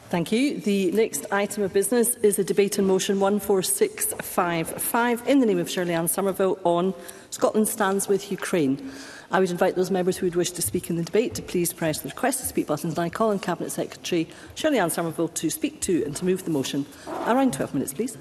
Thank you. The next item of business is a debate on motion 14655 in the name of Shirley Ann Somerville on Scotland stands with Ukraine. I would invite those members who would wish to speak in the debate to please press the request to speak buttons, and I call on Cabinet Secretary Shirley Ann Somerville to speak to and to move the motion. Around 12 minutes, please.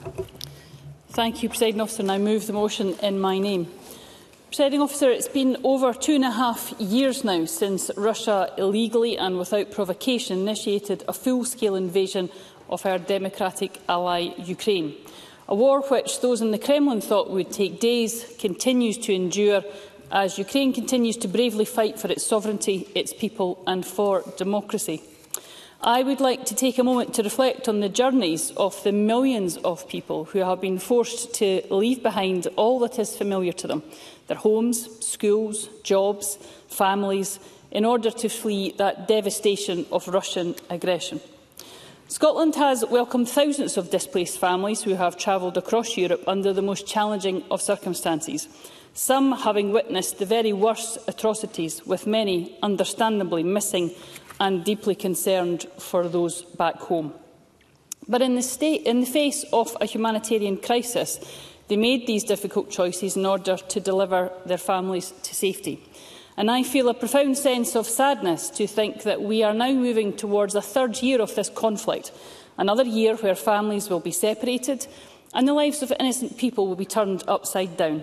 Thank you, Presiding Officer, and I move the motion in my name. Presiding Officer, it's been over 2.5 years now since Russia illegally and without provocation initiated a full-scale invasion of our democratic ally Ukraine. A war which those in the Kremlin thought would take days continues to endure as Ukraine continues to bravely fight for its sovereignty, its people and for democracy. I would like to take a moment to reflect on the journeys of the millions of people who have been forced to leave behind all that is familiar to them, their homes, schools, jobs, families, in order to flee that devastation of Russian aggression. Scotland has welcomed thousands of displaced families who have travelled across Europe under the most challenging of circumstances, some having witnessed the very worst atrocities, with many understandably missing and deeply concerned for those back home. But in the face of a humanitarian crisis, they made these difficult choices in order to deliver their families to safety. And I feel a profound sense of sadness to think that we are now moving towards a third year of this conflict, another year where families will be separated and the lives of innocent people will be turned upside down.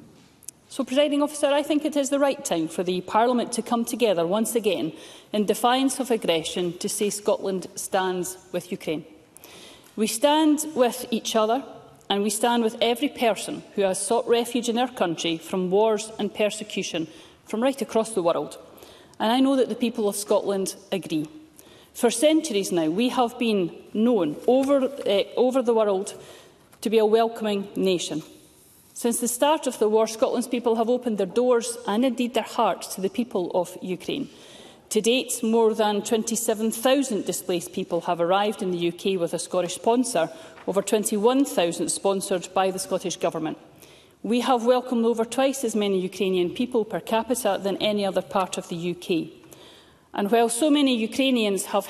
So, Presiding Officer, I think it is the right time for the Parliament to come together once again in defiance of aggression to say Scotland stands with Ukraine. We stand with each other and we stand with every person who has sought refuge in our country from wars and persecution from right across the world. And I know that the people of Scotland agree. For centuries now, we have been known over the world to be a welcoming nation. Since the start of the war, Scotland's people have opened their doors and indeed their hearts to the people of Ukraine. To date, more than 27,000 displaced people have arrived in the UK with a Scottish sponsor, over 21,000 sponsored by the Scottish Government. We have welcomed over twice as many Ukrainian people per capita than any other part of the UK. And while so many Ukrainians have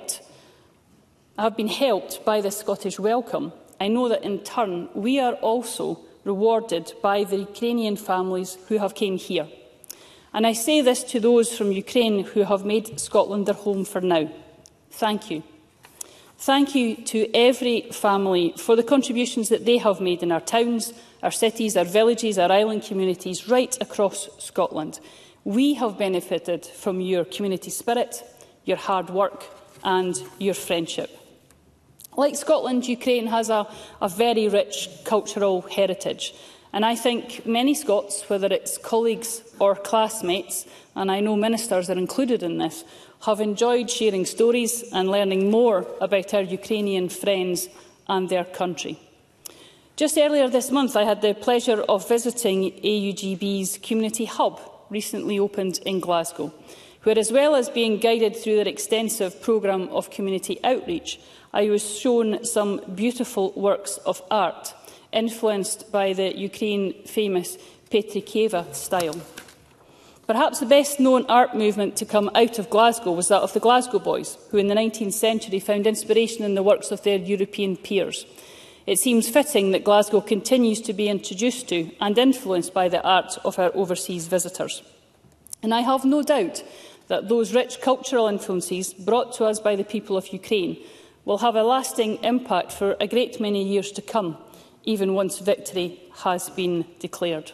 been helped by this Scottish welcome, I know that in turn we are also rewarded by the Ukrainian families who have come here. And I say this to those from Ukraine who have made Scotland their home for now. Thank you. Thank you to every family for the contributions that they have made in our towns, our cities, our villages, our island communities, right across Scotland. We have benefited from your community spirit, your hard work and your friendship. Like Scotland, Ukraine has a very rich cultural heritage. And I think many Scots, whether it's colleagues or classmates, and I know ministers are included in this, have enjoyed sharing stories and learning more about our Ukrainian friends and their country. Just earlier this month, I had the pleasure of visiting AUGB's Community Hub, recently opened in Glasgow, where, as well as being guided through their extensive programme of community outreach, I was shown some beautiful works of art influenced by the Ukraine-famous Petrikeva style. Perhaps the best-known art movement to come out of Glasgow was that of the Glasgow Boys, who in the 19th century found inspiration in the works of their European peers. It seems fitting that Glasgow continues to be introduced to and influenced by the art of our overseas visitors. And I have no doubt that those rich cultural influences brought to us by the people of Ukraine will have a lasting impact for a great many years to come, even once victory has been declared.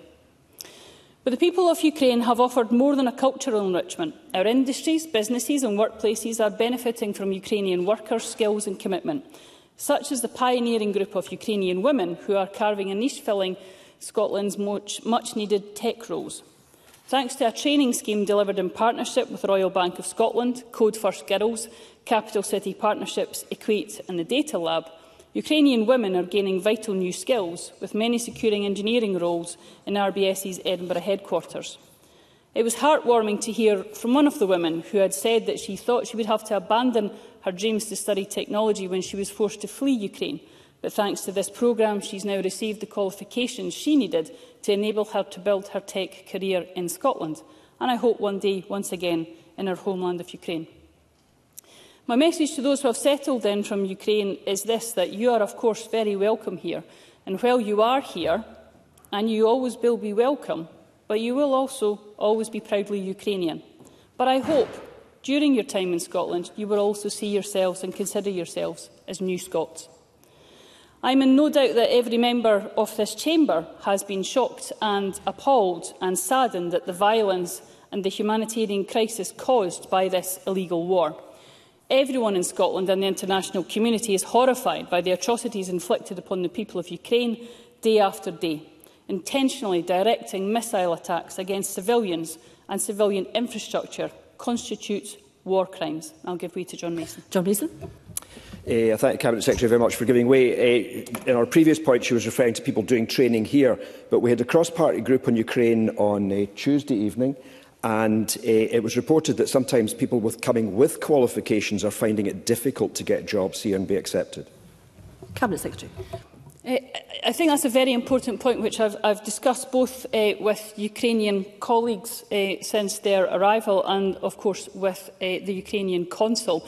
But the people of Ukraine have offered more than a cultural enrichment. Our industries, businesses and workplaces are benefiting from Ukrainian workers' skills and commitment, such as the pioneering group of Ukrainian women who are carving a niche filling Scotland's much-needed tech roles. Thanks to a training scheme delivered in partnership with the Royal Bank of Scotland, Code First Girls, Capital City Partnerships, Equate and the Data Lab, Ukrainian women are gaining vital new skills, with many securing engineering roles in RBS's Edinburgh headquarters. It was heartwarming to hear from one of the women who had said that she thought she would have to abandon her dreams to study technology when she was forced to flee Ukraine. But thanks to this programme, she's now received the qualifications she needed to enable her to build her tech career in Scotland, and I hope one day, once again, in her homeland of Ukraine. My message to those who have settled in from Ukraine is this, that you are of course very welcome here, and while you are here, and you always will be welcome, but you will also always be proudly Ukrainian. But I hope during your time in Scotland you will also see yourselves and consider yourselves as new Scots. I am in no doubt that every member of this chamber has been shocked and appalled and saddened at the violence and the humanitarian crisis caused by this illegal war. Everyone in Scotland and the international community is horrified by the atrocities inflicted upon the people of Ukraine day after day, intentionally directing missile attacks against civilians and civilian infrastructure constitutes war crimes. I'll give way to John Mason. John Mason. I thank the Cabinet Secretary very much for giving way. In our previous point, she was referring to people doing training here, but we had a cross-party group on Ukraine on Tuesday evening, and it was reported that sometimes people coming with qualifications are finding it difficult to get jobs here and be accepted. Cabinet Secretary. I think that's a very important point which I've discussed both with Ukrainian colleagues since their arrival and, of course, with the Ukrainian consul.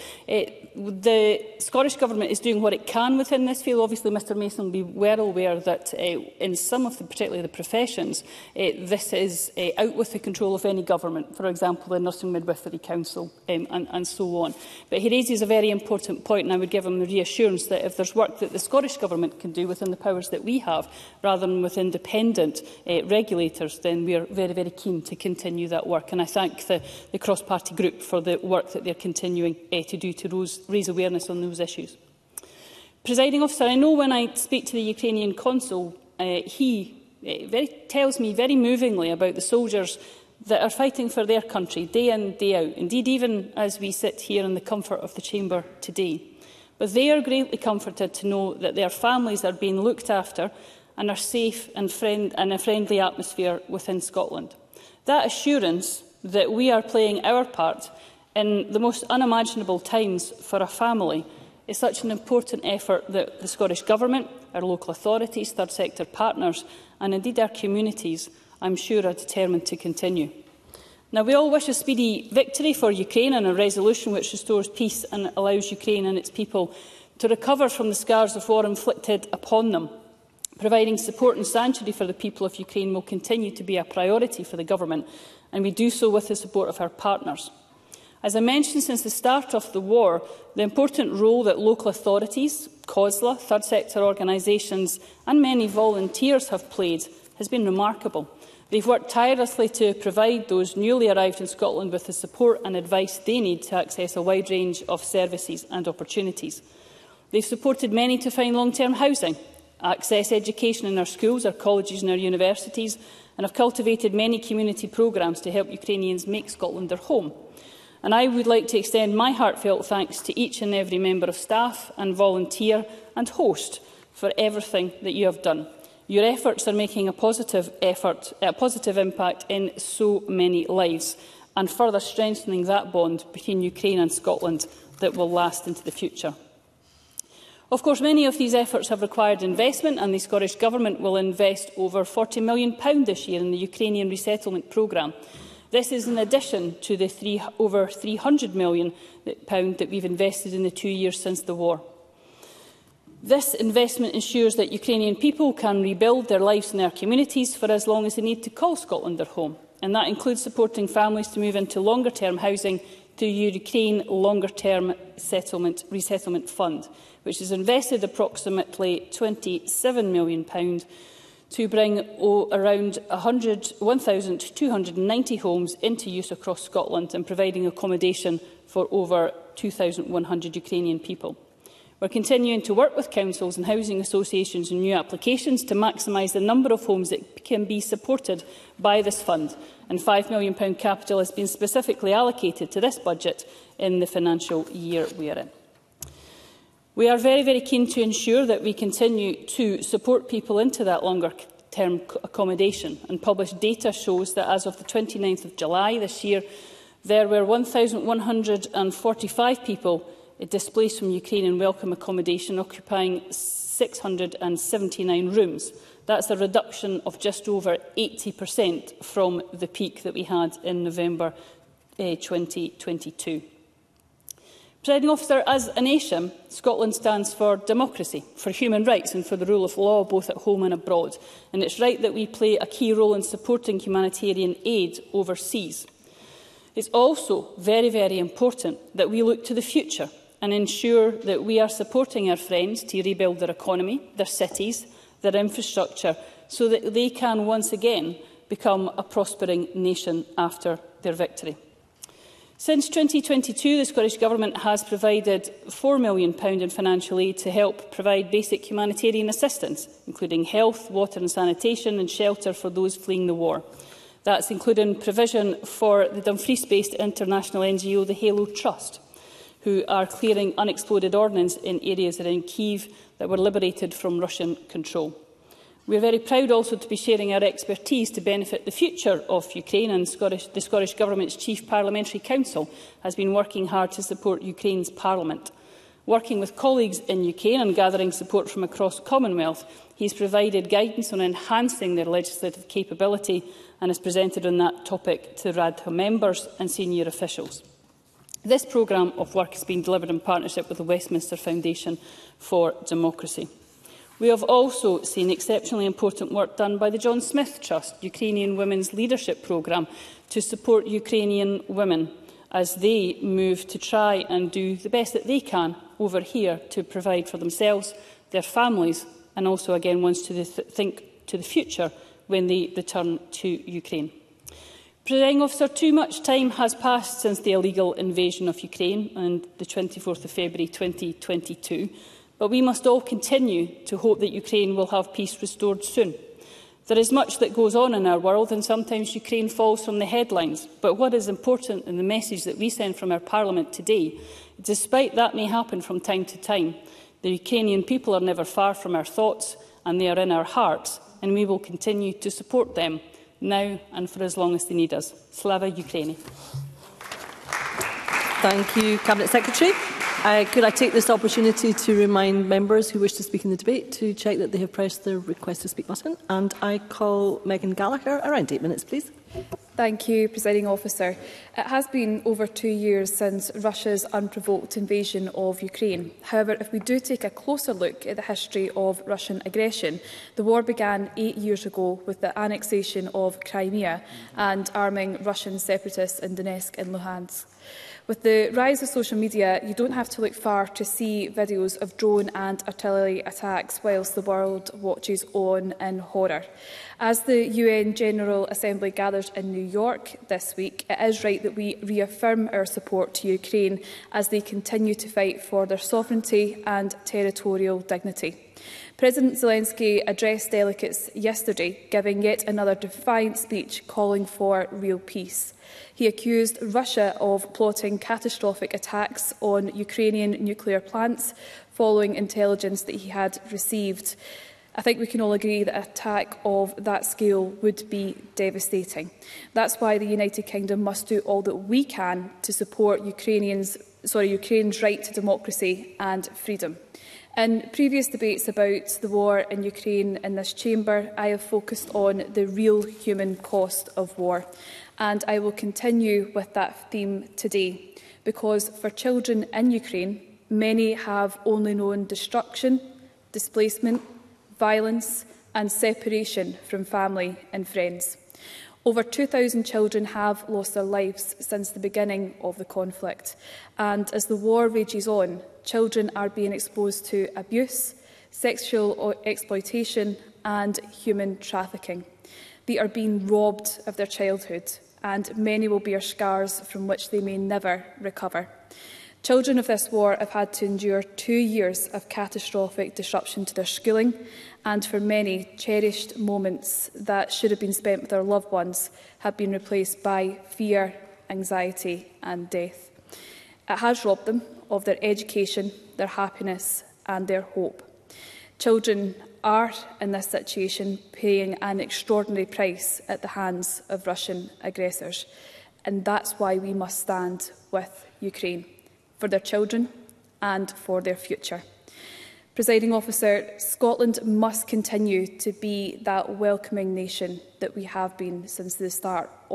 The Scottish Government is doing what it can within this field. Obviously, Mr Mason will be well aware that in some of particularly the professions, this is out with the control of any government, for example, the Nursing Midwifery Council and so on. But he raises a very important point, and I would give him the reassurance that if there's work that the Scottish Government can do within the powers that we have, rather than with independent regulators, then we are very, very keen to continue that work. And I thank the cross-party group for the work that they are continuing to do to raise awareness on those issues. Presiding Officer, I know when I speak to the Ukrainian consul, he tells me very movingly about the soldiers that are fighting for their country day in, day out, indeed even as we sit here in the comfort of the chamber today. But they are greatly comforted to know that their families are being looked after and are safe and in a friendly atmosphere within Scotland. That assurance that we are playing our part in the most unimaginable times for a family is such an important effort that the Scottish Government, our local authorities, third sector partners and indeed our communities, I'm sure, are determined to continue. Now, we all wish a speedy victory for Ukraine and a resolution which restores peace and allows Ukraine and its people to recover from the scars of war inflicted upon them. Providing support and sanctuary for the people of Ukraine will continue to be a priority for the Government, and we do so with the support of our partners. As I mentioned, since the start of the war, the important role that local authorities, COSLA, third sector organisations and many volunteers have played has been remarkable. They've worked tirelessly to provide those newly arrived in Scotland with the support and advice they need to access a wide range of services and opportunities. They've supported many to find long-term housing, access education in our schools, our colleges and our universities, and have cultivated many community programmes to help Ukrainians make Scotland their home. And I would like to extend my heartfelt thanks to each and every member of staff and volunteer and host for everything that you have done. Your efforts are making a positive impact in so many lives and further strengthening that bond between Ukraine and Scotland that will last into the future. Of course, many of these efforts have required investment, and the Scottish Government will invest over £40 million this year in the Ukrainian resettlement programme. This is in addition to the over £300 million that we've invested in the 2 years since the war. This investment ensures that Ukrainian people can rebuild their lives in their communities for as long as they need to call Scotland their home, and that includes supporting families to move into longer-term housing through the Ukraine Longer-Term Resettlement Fund, which has invested approximately £27 million to bring around 1,290 homes into use across Scotland and providing accommodation for over 2,100 Ukrainian people. We're continuing to work with councils and housing associations and new applications to maximise the number of homes that can be supported by this fund, and £5 million capital has been specifically allocated to this budget in the financial year we are in. We are very, very keen to ensure that we continue to support people into that longer-term accommodation, and published data shows that as of the 29th of July this year, there were 1,145 people displaced from Ukraine in welcome accommodation, occupying 679 rooms. That's a reduction of just over 80% from the peak that we had in November 2022. Presiding Officer, as a nation, Scotland stands for democracy, for human rights and for the rule of law, both at home and abroad. And it's right that we play a key role in supporting humanitarian aid overseas. It's also very, very important that we look to the future and ensure that we are supporting our friends to rebuild their economy, their cities, their infrastructure, so that they can once again become a prospering nation after their victory. Since 2022, the Scottish Government has provided £4 million in financial aid to help provide basic humanitarian assistance, including health, water and sanitation and shelter for those fleeing the war. That's including provision for the Dumfries-based international NGO, the Halo Trust, who are clearing unexploded ordnance in areas around Kyiv that were liberated from Russian control. We are very proud also to be sharing our expertise to benefit the future of Ukraine, and the Scottish Government's Chief Parliamentary Council has been working hard to support Ukraine's Parliament. Working with colleagues in Ukraine and gathering support from across the Commonwealth, he has provided guidance on enhancing their legislative capability and has presented on that topic to RADHA members and senior officials. This programme of work has been delivered in partnership with the Westminster Foundation for Democracy. We have also seen exceptionally important work done by the John Smith Trust, Ukrainian Women's Leadership Programme, to support Ukrainian women as they move to try and do the best that they can over here to provide for themselves, their families, and also again wants to think to the future when they return to Ukraine. Presiding Officer, too much time has passed since the illegal invasion of Ukraine on the 24th of February 2022. But we must all continue to hope that Ukraine will have peace restored soon. There is much that goes on in our world, and sometimes Ukraine falls from the headlines. But what is important in the message that we send from our Parliament today, despite that may happen from time to time, the Ukrainian people are never far from our thoughts, and they are in our hearts, and we will continue to support them now and for as long as they need us. Slava Ukraini. Thank you, Cabinet Secretary. Could I take this opportunity to remind members who wish to speak in the debate to check that they have pressed the request to speak button. And I call Megan Gallagher. Around 8 minutes, please. Thank you, Presiding Officer. It has been over 2 years since Russia's unprovoked invasion of Ukraine. However, if we do take a closer look at the history of Russian aggression, the war began 8 years ago with the annexation of Crimea and arming Russian separatists in Donetsk and Luhansk. With the rise of social media, you don't have to look far to see videos of drone and artillery attacks whilst the world watches on in horror. As the UN General Assembly gathers in New York this week, it is right that we reaffirm our support to Ukraine as they continue to fight for their sovereignty and territorial dignity. President Zelensky addressed delegates yesterday, giving yet another defiant speech calling for real peace. He accused Russia of plotting catastrophic attacks on Ukrainian nuclear plants following intelligence that he had received. I think we can all agree that an attack of that scale would be devastating. That's why the United Kingdom must do all that we can to support Ukraine's right to democracy and freedom. In previous debates about the war in Ukraine in this chamber, I have focused on the real human cost of war. And I will continue with that theme today, because for children in Ukraine, many have only known destruction, displacement, violence and separation from family and friends. Over 2,000 children have lost their lives since the beginning of the conflict. And as the war rages on, children are being exposed to abuse, sexual exploitation and human trafficking. They are being robbed of their childhood, and many will bear scars from which they may never recover. Children of this war have had to endure 2 years of catastrophic disruption to their schooling, and for many, cherished moments that should have been spent with their loved ones have been replaced by fear, anxiety and death. It has robbed them of their education, their happiness and their hope. Children are, in this situation, paying an extraordinary price at the hands of Russian aggressors. And that's why we must stand with Ukraine, for their children and for their future. Presiding Officer, Scotland must continue to be that welcoming nation that we have been since the start of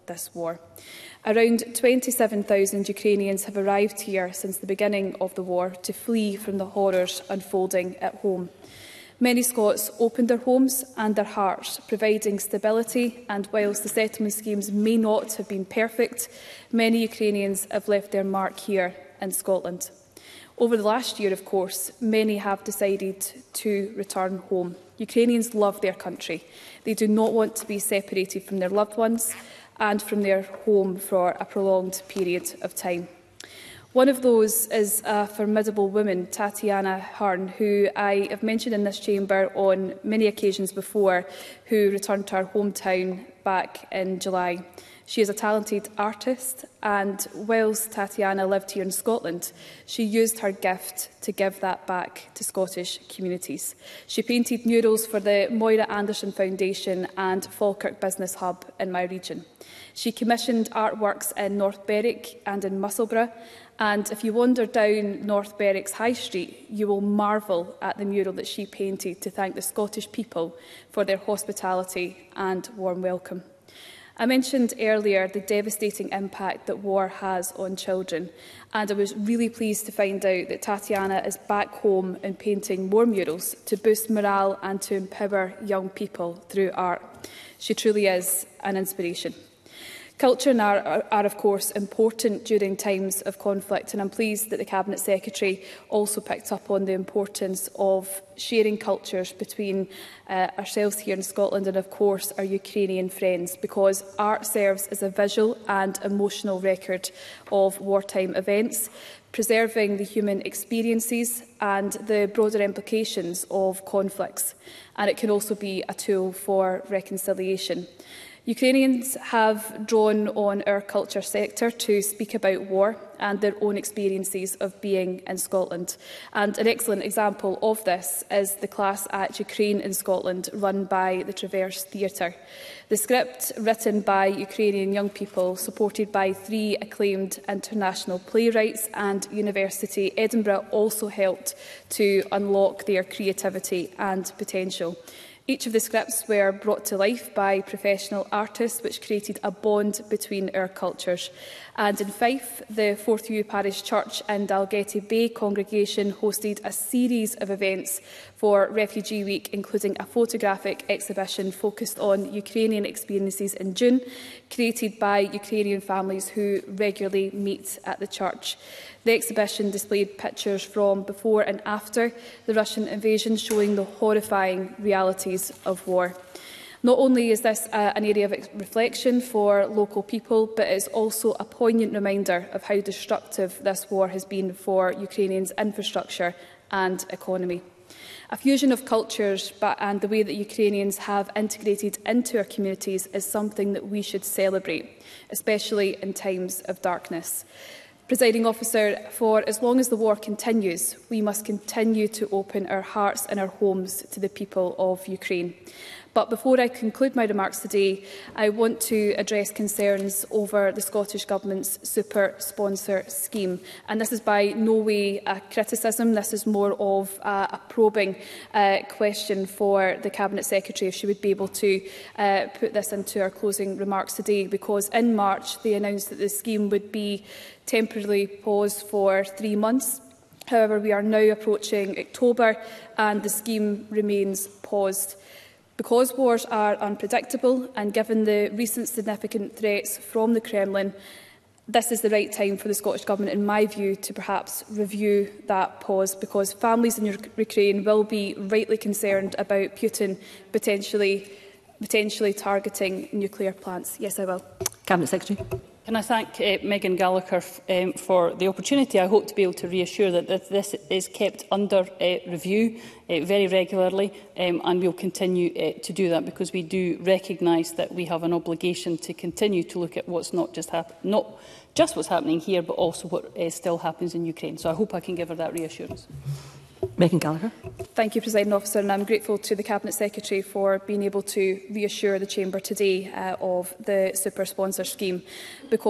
this war. Around 27,000 Ukrainians have arrived here since the beginning of the war to flee from the horrors unfolding at home. Many Scots opened their homes and their hearts, providing stability, and whilst the settlement schemes may not have been perfect, many Ukrainians have left their mark here in Scotland. Over the last year, of course, many have decided to return home. Ukrainians love their country. They do not want to be separated from their loved ones and from their home for a prolonged period of time. One of those is a formidable woman, Tatiana Hearn, who I have mentioned in this chamber on many occasions before, who returned to her hometown back in July. She is a talented artist, and whilst Tatiana lived here in Scotland, she used her gift to give that back to Scottish communities. She painted murals for the Moira Anderson Foundation and Falkirk Business Hub in my region. She commissioned artworks in North Berwick and in Musselburgh, and if you wander down North Berwick's High Street, you will marvel at the mural that she painted to thank the Scottish people for their hospitality and warm welcome. I mentioned earlier the devastating impact that war has on children, and I was really pleased to find out that Tatiana is back home and painting more murals to boost morale and to empower young people through art. She truly is an inspiration. Culture and art are, of course, important during times of conflict, and I'm pleased that the Cabinet Secretary also picked up on the importance of sharing cultures between ourselves here in Scotland and, of course, our Ukrainian friends, because art serves as a visual and emotional record of wartime events, preserving the human experiences and the broader implications of conflicts, and it can also be a tool for reconciliation. Ukrainians have drawn on our culture sector to speak about war and their own experiences of being in Scotland. And an excellent example of this is the class at Ukraine in Scotland, run by the Traverse Theatre. The script, written by Ukrainian young people, supported by 3 acclaimed international playwrights and University Edinburgh, also helped to unlock their creativity and potential. Each of the scripts were brought to life by professional artists, which created a bond between our cultures. And in Fife, the Forthview Parish Church and Dalgety Bay congregation hosted a series of events for Refugee Week, including a photographic exhibition focused on Ukrainian experiences in June, created by Ukrainian families who regularly meet at the church. The exhibition displayed pictures from before and after the Russian invasion, showing the horrifying realities of war. Not only is this an area of reflection for local people, but it is also a poignant reminder of how destructive this war has been for Ukrainians' infrastructure and economy. A fusion of cultures and the way that Ukrainians have integrated into our communities is something that we should celebrate, especially in times of darkness. Presiding Officer, for as long as the war continues, we must continue to open our hearts and our homes to the people of Ukraine. But before I conclude my remarks today, I want to address concerns over the Scottish Government's super sponsor scheme. And this is by no way a criticism. This is more of a probing question for the Cabinet Secretary, if she would be able to put this into our closing remarks today, because in March they announced that the scheme would be temporarily paused for 3 months. However, we are now approaching October and the scheme remains paused. Because wars are unpredictable, and given the recent significant threats from the Kremlin, this is the right time for the Scottish Government, in my view, to perhaps review that pause, because families in Ukraine will be rightly concerned about Putin potentially targeting nuclear plants. Yes, I will. Cabinet Secretary. Can I thank Megan Gallagher for the opportunity? I hope to be able to reassure that this is kept under review very regularly, and we will continue to do that, because we do recognise that we have an obligation to continue to look at what's not just what's happening here, but also what still happens in Ukraine. So I hope I can give her that reassurance. Megan Gallagher. Thank you, Presiding Officer, and I'm grateful to the Cabinet Secretary for being able to reassure the Chamber today of the super sponsor scheme, because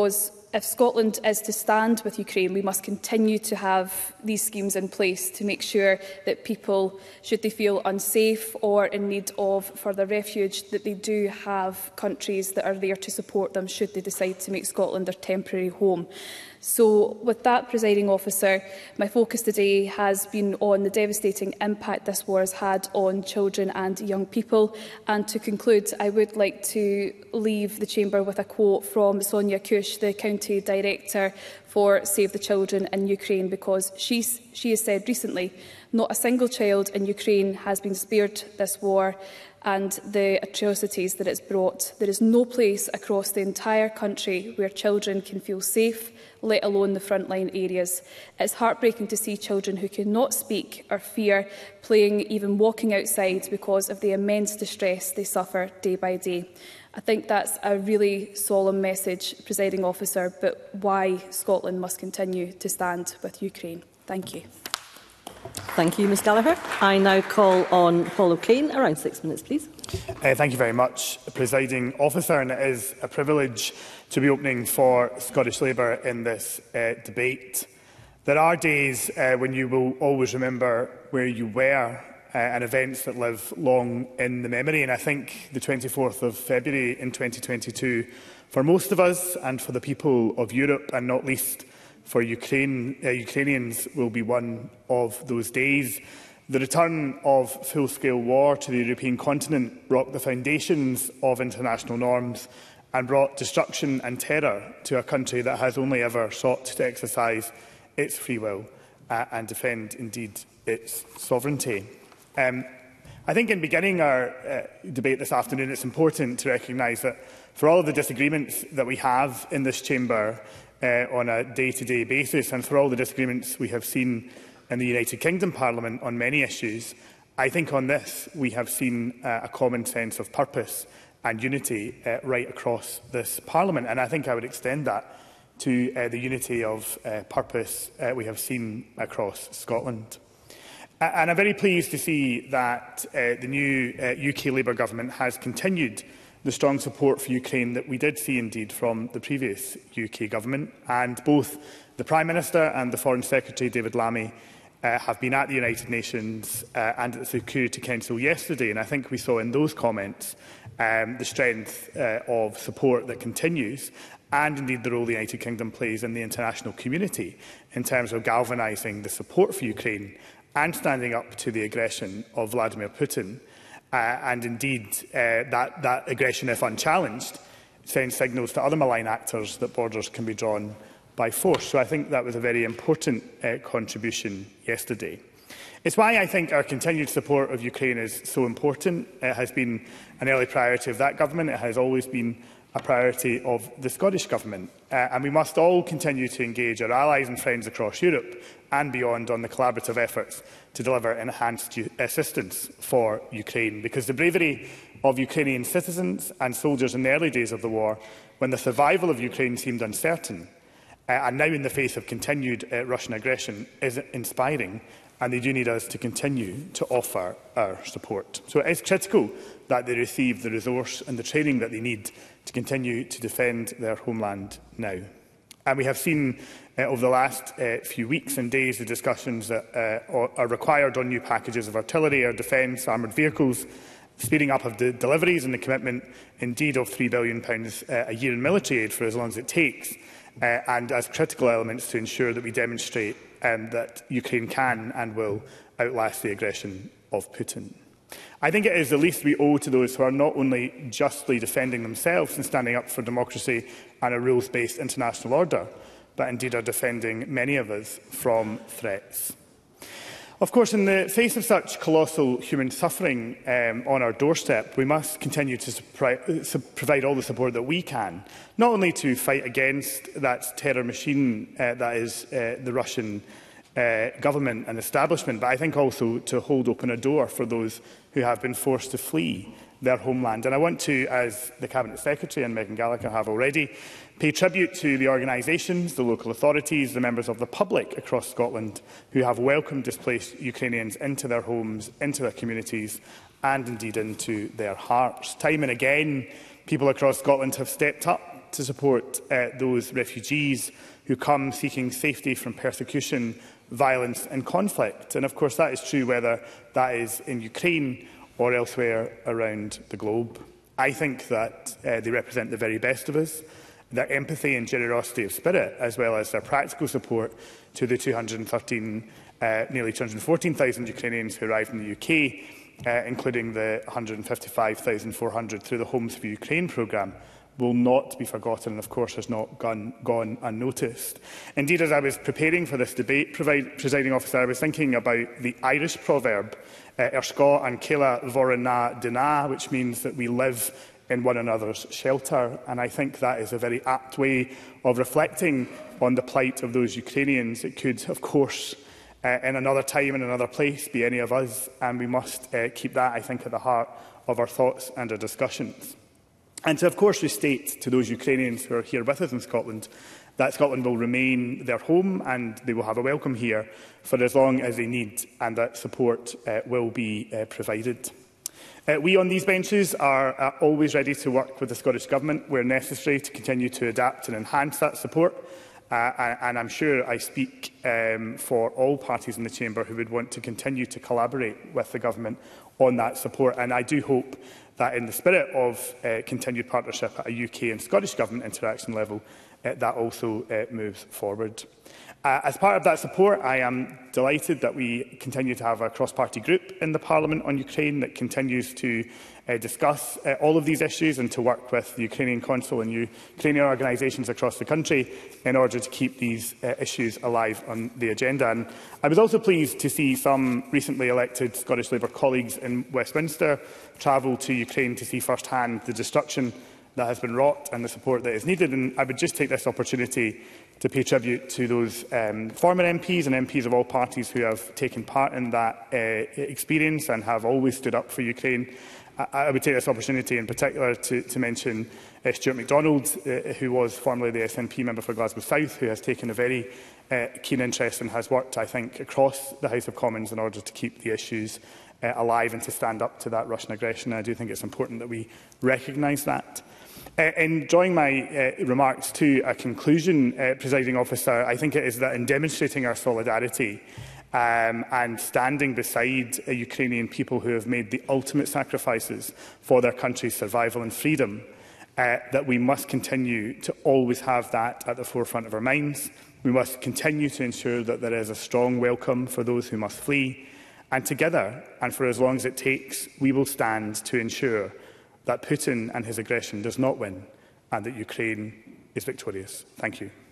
if Scotland is to stand with Ukraine, we must continue to have these schemes in place to make sure that people, should they feel unsafe or in need of further refuge, that they do have countries that are there to support them should they decide to make Scotland their temporary home. So, with that, Presiding Officer, my focus today has been on the devastating impact this war has had on children and young people. And to conclude, I would like to leave the Chamber with a quote from Sonia Kush, the County Director for Save the Children in Ukraine, because she has said recently, not a single child in Ukraine has been spared this war and the atrocities that it's brought. There is no place across the entire country where children can feel safe, let alone the frontline areas. It's heartbreaking to see children who cannot speak or fear playing, even walking outside, because of the immense distress they suffer day by day. I think that's a really solemn message, Presiding Officer, but why Scotland must continue to stand with Ukraine. Thank you. Thank you, Ms Gallagher. I now call on Paul O'Kane. Around 6 minutes, please. Thank you very much, Presiding Officer. And it is a privilege to be opening for Scottish Labour in this debate. There are days when you will always remember where you were and events that live long in the memory. And I think the 24th of February in 2022, for most of us and for the people of Europe, and not least for Ukrainians, will be one of those days. The return of full-scale war to the European continent rocked the foundations of international norms and brought destruction and terror to a country that has only ever sought to exercise its free will and defend, indeed, its sovereignty. I think in beginning our debate this afternoon, it's important to recognise that for all of the disagreements that we have in this chamber on a day-to-day basis, and for all the disagreements we have seen in the United Kingdom Parliament on many issues, I think on this we have seen a common sense of purpose and unity right across this Parliament. And I think I would extend that to the unity of purpose we have seen across Scotland. And I'm very pleased to see that the new UK Labour government has continued the strong support for Ukraine that we did see indeed from the previous UK government. And both the Prime Minister and the Foreign Secretary, David Lammy, have been at the United Nations and at the Security Council yesterday. And I think we saw in those comments the strength of support that continues, and indeed the role the United Kingdom plays in the international community in terms of galvanising the support for Ukraine and standing up to the aggression of Vladimir Putin. And indeed, that aggression, if unchallenged, sends signals to other malign actors that borders can be drawn by force. So I think that was a very important contribution yesterday. It's why I think our continued support of Ukraine is so important. It has been an early priority of that government. It has always been a priority of the Scottish Government. And we must all continue to engage our allies and friends across Europe and beyond on the collaborative efforts to deliver enhanced assistance for Ukraine. Because the bravery of Ukrainian citizens and soldiers in the early days of the war, when the survival of Ukraine seemed uncertain, and now in the face of continued Russian aggression, is inspiring, and they do need us to continue to offer our support. So it is critical that they receive the resource and the training that they need to continue to defend their homeland now. And we have seen over the last few weeks and days the discussions that are required on new packages of artillery, air defence, armoured vehicles, speeding up of the deliveries and the commitment indeed of £3 billion a year in military aid for as long as it takes, and as critical elements to ensure that we demonstrate that Ukraine can and will outlast the aggression of Putin. I think it is the least we owe to those who are not only justly defending themselves and standing up for democracy and a rules-based international order, but indeed are defending many of us from threats. Of course, in the face of such colossal human suffering on our doorstep, we must continue to provide all the support that we can, not only to fight against that terror machine that is the Russian government and establishment, but I think also to hold open a door for those who have been forced to flee their homeland. And I want to, as the Cabinet Secretary and Megan Gallagher have already, pay tribute to the organisations, the local authorities, the members of the public across Scotland who have welcomed displaced Ukrainians into their homes, into their communities and indeed into their hearts. Time and again, people across Scotland have stepped up to support those refugees who come seeking safety from persecution, violence and conflict. And of course that is true whether that is in Ukraine or elsewhere around the globe. I think that they represent the very best of us, their empathy and generosity of spirit, as well as their practical support to the nearly 214,000 Ukrainians who arrived in the UK, including the 155,400 through the Homes for Ukraine programme, will not be forgotten and, of course, has not gone unnoticed. Indeed, as I was preparing for this debate, Presiding Officer, I was thinking about the Irish proverb, Ersco an Kela Vorana Dina, which means that we live in one another's shelter. And I think that is a very apt way of reflecting on the plight of those Ukrainians. It could, of course, in another time and another place, be any of us, and we must keep that, I think, at the heart of our thoughts and our discussions. And to, of course, restate to those Ukrainians who are here with us in Scotland that Scotland will remain their home and they will have a welcome here for as long as they need, and that support will be provided. We on these benches are always ready to work with the Scottish Government where necessary to continue to adapt and enhance that support. And I'm sure I speak for all parties in the Chamber who would want to continue to collaborate with the Government on that support. And I do hope that in the spirit of continued partnership at a UK and Scottish Government interaction level, that also moves forward. As part of that support, I am delighted that we continue to have a cross-party group in the Parliament on Ukraine that continues to discuss all of these issues and to work with the Ukrainian Consul and Ukrainian organisations across the country in order to keep these issues alive on the agenda. And I was also pleased to see some recently elected Scottish Labour colleagues in Westminster travel to Ukraine to see firsthand the destruction that has been wrought and the support that is needed. And I would just take this opportunity to pay tribute to those former MPs and MPs of all parties who have taken part in that experience and have always stood up for Ukraine. I would take this opportunity in particular to mention Stuart MacDonald, who was formerly the SNP member for Glasgow South, who has taken a very keen interest and has worked, I think, across the House of Commons in order to keep the issues alive and to stand up to that Russian aggression. I do think it's important that we recognise that. In drawing my remarks to a conclusion, Presiding Officer, I think it is that in demonstrating our solidarity and standing beside Ukrainian people who have made the ultimate sacrifices for their country's survival and freedom, that we must continue to always have that at the forefront of our minds. We must continue to ensure that there is a strong welcome for those who must flee. And together, and for as long as it takes, we will stand to ensure that Putin and his aggression does not win and that Ukraine is victorious. Thank you.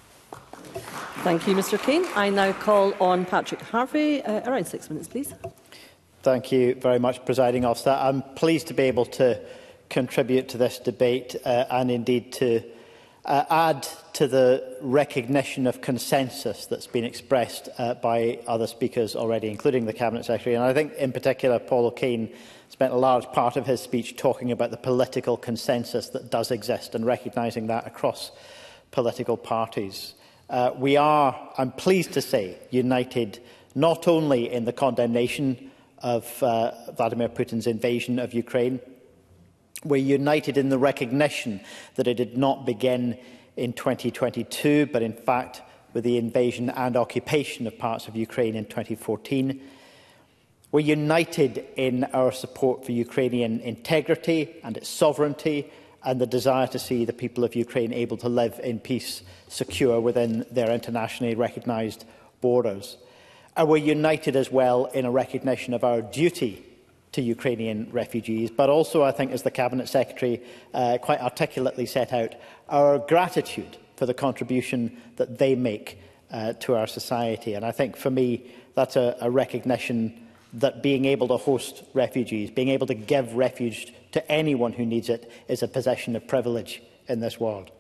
Thank you, Mr Kane. I now call on Patrick Harvey. Around 6 minutes, please. Thank you very much, Presiding Officer. I'm pleased to be able to contribute to this debate and indeed to add to the recognition of consensus that's been expressed by other speakers already, including the Cabinet Secretary. And I think in particular Paul O'Kane spent a large part of his speech talking about the political consensus that does exist and recognising that across political parties. We are, I'm pleased to say, united not only in the condemnation of Vladimir Putin's invasion of Ukraine. We're united in the recognition that it did not begin in 2022, but in fact with the invasion and occupation of parts of Ukraine in 2014. We're united in our support for Ukrainian integrity and its sovereignty and the desire to see the people of Ukraine able to live in peace, secure within their internationally recognised borders. And we're united as well in a recognition of our duty to Ukrainian refugees, but also, I think, as the Cabinet Secretary quite articulately set out, our gratitude for the contribution that they make to our society. And I think, for me, that's a recognition that being able to host refugees, being able to give refuge to anyone who needs it, is a position of privilege in this world.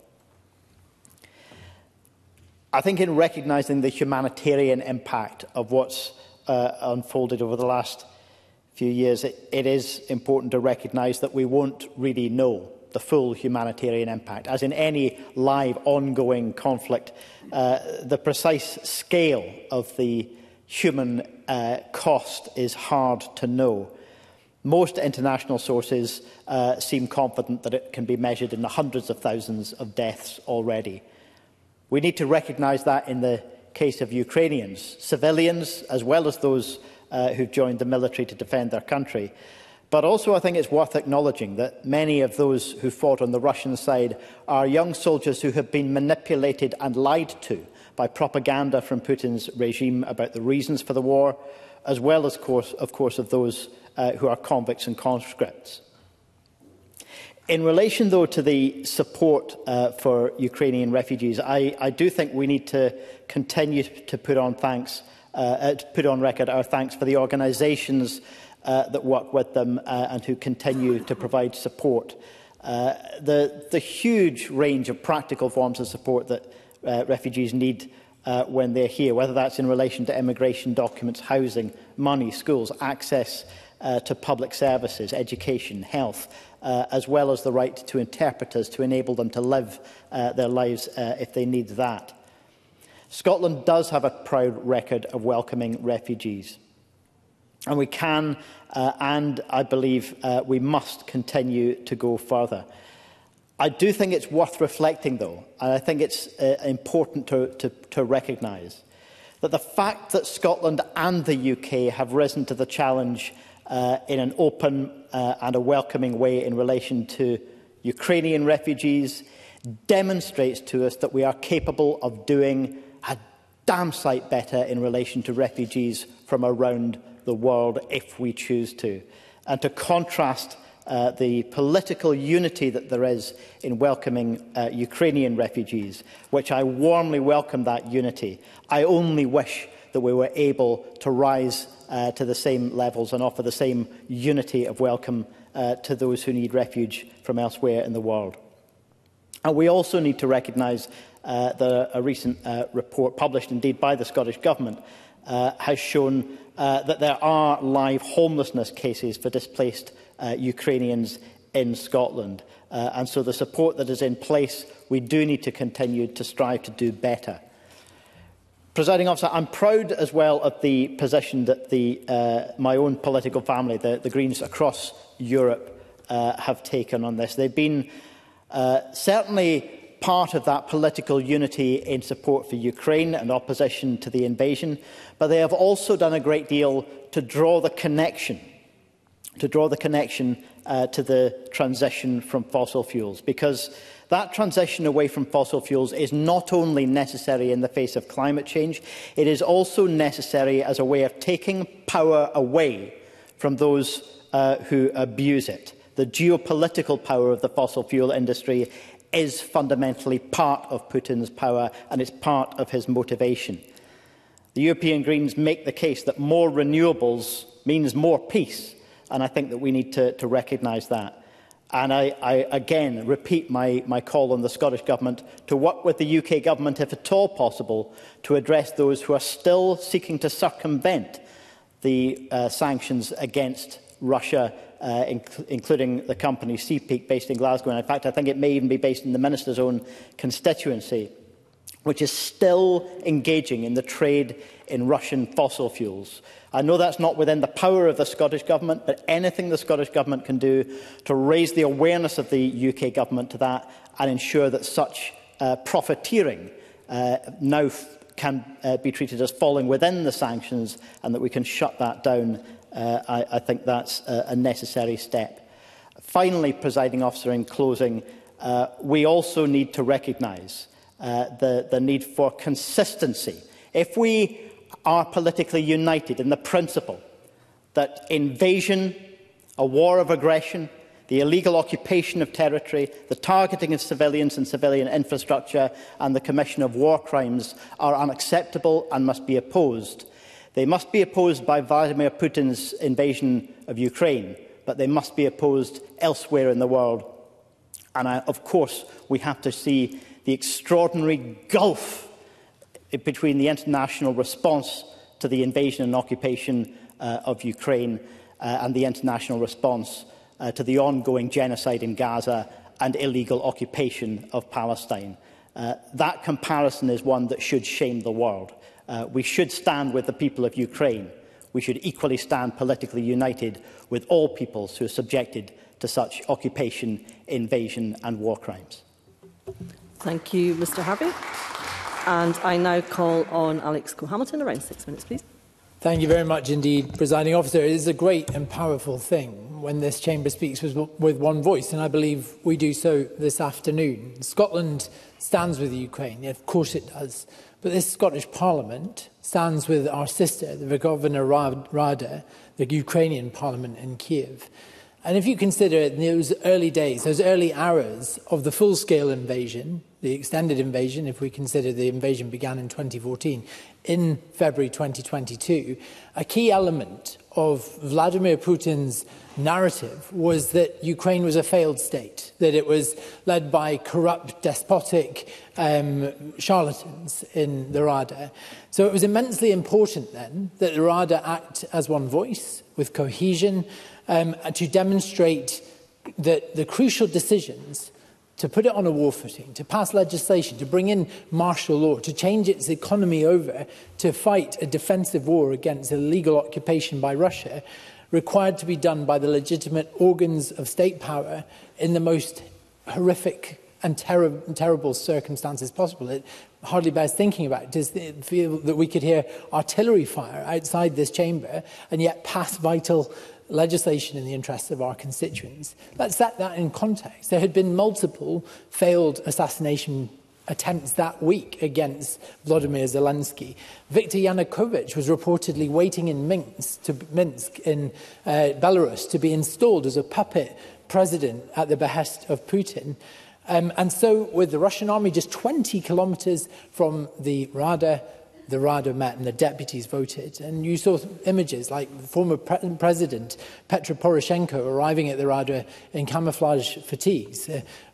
I think in recognising the humanitarian impact of what's unfolded over the last few years, it is important to recognise that we won't really know the full humanitarian impact. As in any live, ongoing conflict, the precise scale of the human cost is hard to know. Most international sources seem confident that it can be measured in the hundreds of thousands of deaths already. We need to recognise that in the case of Ukrainians, civilians, as well as those who've joined the military to defend their country. But also I think it's worth acknowledging that many of those who fought on the Russian side are young soldiers who have been manipulated and lied to by propaganda from Putin's regime about the reasons for the war, as well as, of course, of those who are convicts and conscripts. In relation, though, to the support for Ukrainian refugees, I do think we need to continue to put on record our thanks for the organisations that work with them and who continue to provide support. The huge range of practical forms of support that refugees need when they're here, whether that's in relation to immigration documents, housing, money, schools, access to public services, education, health, as well as the right to interpreters to enable them to live their lives if they need that. Scotland does have a proud record of welcoming refugees, and we can and I believe we must continue to go further. I do think it's worth reflecting, though, and I think it's important to recognise that the fact that Scotland and the UK have risen to the challenge in an open and a welcoming way in relation to Ukrainian refugees demonstrates to us that we are capable of doing a damn sight better in relation to refugees from around the world if we choose to. And to contrast the political unity that there is in welcoming Ukrainian refugees, which I warmly welcome that unity, I only wish that we were able to rise to the same levels and offer the same unity of welcome to those who need refuge from elsewhere in the world. And we also need to recognise that a recent report published indeed by the Scottish Government has shown that there are live homelessness cases for displaced Ukrainians in Scotland. And so the support that is in place, we do need to continue to strive to do better. Presiding Officer, I'm proud as well of the position that my own political family, the Greens across Europe, have taken on this. They've been certainly part of that political unity in support for Ukraine and opposition to the invasion, but they have also done a great deal to draw the connection to the transition from fossil fuels, because that transition away from fossil fuels is not only necessary in the face of climate change, it is also necessary as a way of taking power away from those who abuse it. The geopolitical power of the fossil fuel industry is fundamentally part of Putin's power, and it's part of his motivation. The European Greens make the case that more renewables means more peace, and I think that we need to recognise that. And I again repeat my call on the Scottish Government to work with the UK Government, if at all possible, to address those who are still seeking to circumvent the sanctions against Russia, including the company Seapeak, based in Glasgow. And in fact, I think it may even be based in the Minister's own constituency, which is still engaging in the trade in Russian fossil fuels. I know that's not within the power of the Scottish Government, but anything the Scottish Government can do to raise the awareness of the UK Government to that and ensure that such profiteering now can be treated as falling within the sanctions and that we can shut that down, I think that's a necessary step. Finally, Presiding Officer, in closing, we also need to recognise the need for consistency. If we are politically united in the principle that invasion, a war of aggression, the illegal occupation of territory, the targeting of civilians and civilian infrastructure and the commission of war crimes are unacceptable and must be opposed. They must be opposed by Vladimir Putin's invasion of Ukraine, but they must be opposed elsewhere in the world. And of course, we have to see the extraordinary gulf between the international response to the invasion and occupation of Ukraine and the international response to the ongoing genocide in Gaza and illegal occupation of Palestine. That comparison is one that should shame the world. We should stand with the people of Ukraine. we should equally stand politically united with all peoples who are subjected to such occupation, invasion and war crimes. Thank you, Mr Harvey. And I now call on Alex Cole-Hamilton. Around 6 minutes, please. Thank you very much indeed, Presiding Officer. It is a great and powerful thing when this chamber speaks with one voice, and I believe we do so this afternoon. Scotland stands with Ukraine, of course it does, but this Scottish Parliament stands with our sister, the Verkhovna Rada, the Ukrainian Parliament in Kiev. And if you consider those early days, those early hours of the full-scale invasion, the extended invasion, if we consider the invasion began in 2014, in February 2022, a key element of Vladimir Putin's narrative was that Ukraine was a failed state, that it was led by corrupt, despotic charlatans in the Rada. So it was immensely important then that the Rada act as one voice, with cohesion, to demonstrate that the crucial decisions to put it on a war footing, to pass legislation, to bring in martial law, to change its economy over, to fight a defensive war against illegal occupation by Russia, required to be done by the legitimate organs of state power in the most horrific and terrible circumstances possible. It hardly bears thinking about. Does it feel that we could hear artillery fire outside this chamber and yet pass vital legislation in the interests of our constituents? Let's set that in context. There had been multiple failed assassination attempts that week against Volodymyr Zelensky. Viktor Yanukovych was reportedly waiting in Minsk in Belarus to be installed as a puppet president at the behest of Putin. And so with the Russian army just 20 kilometres from the Rada met and the deputies voted. And you saw images like former President Petro Poroshenko arriving at the Rada in camouflage fatigues.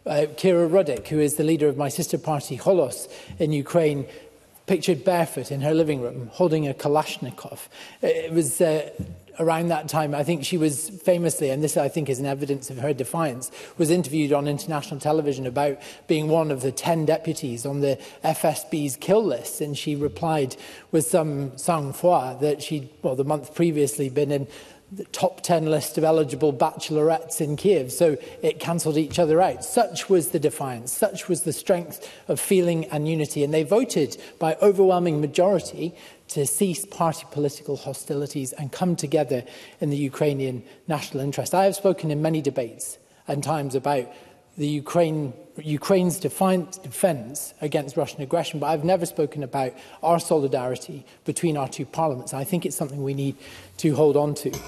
Kira Rudik, who is the leader of my sister party, Holos, in Ukraine, pictured barefoot in her living room, holding a Kalashnikov. It was around that time, I think she was famously, and this I think is an evidence of her defiance, was interviewed on international television about being one of the 10 deputies on the FSB's kill list. And she replied with some sang-froid that she'd, well, the month previously been in the top 10 list of eligible bachelorettes in Kiev, so it cancelled each other out. Such was the defiance, such was the strength of feeling and unity, and they voted by overwhelming majority to cease party political hostilities and come together in the Ukrainian national interest. I have spoken in many debates and times about the Ukraine's defiant defence against Russian aggression, but I've never spoken about our solidarity between our two parliaments. I think it's something we need to hold on to.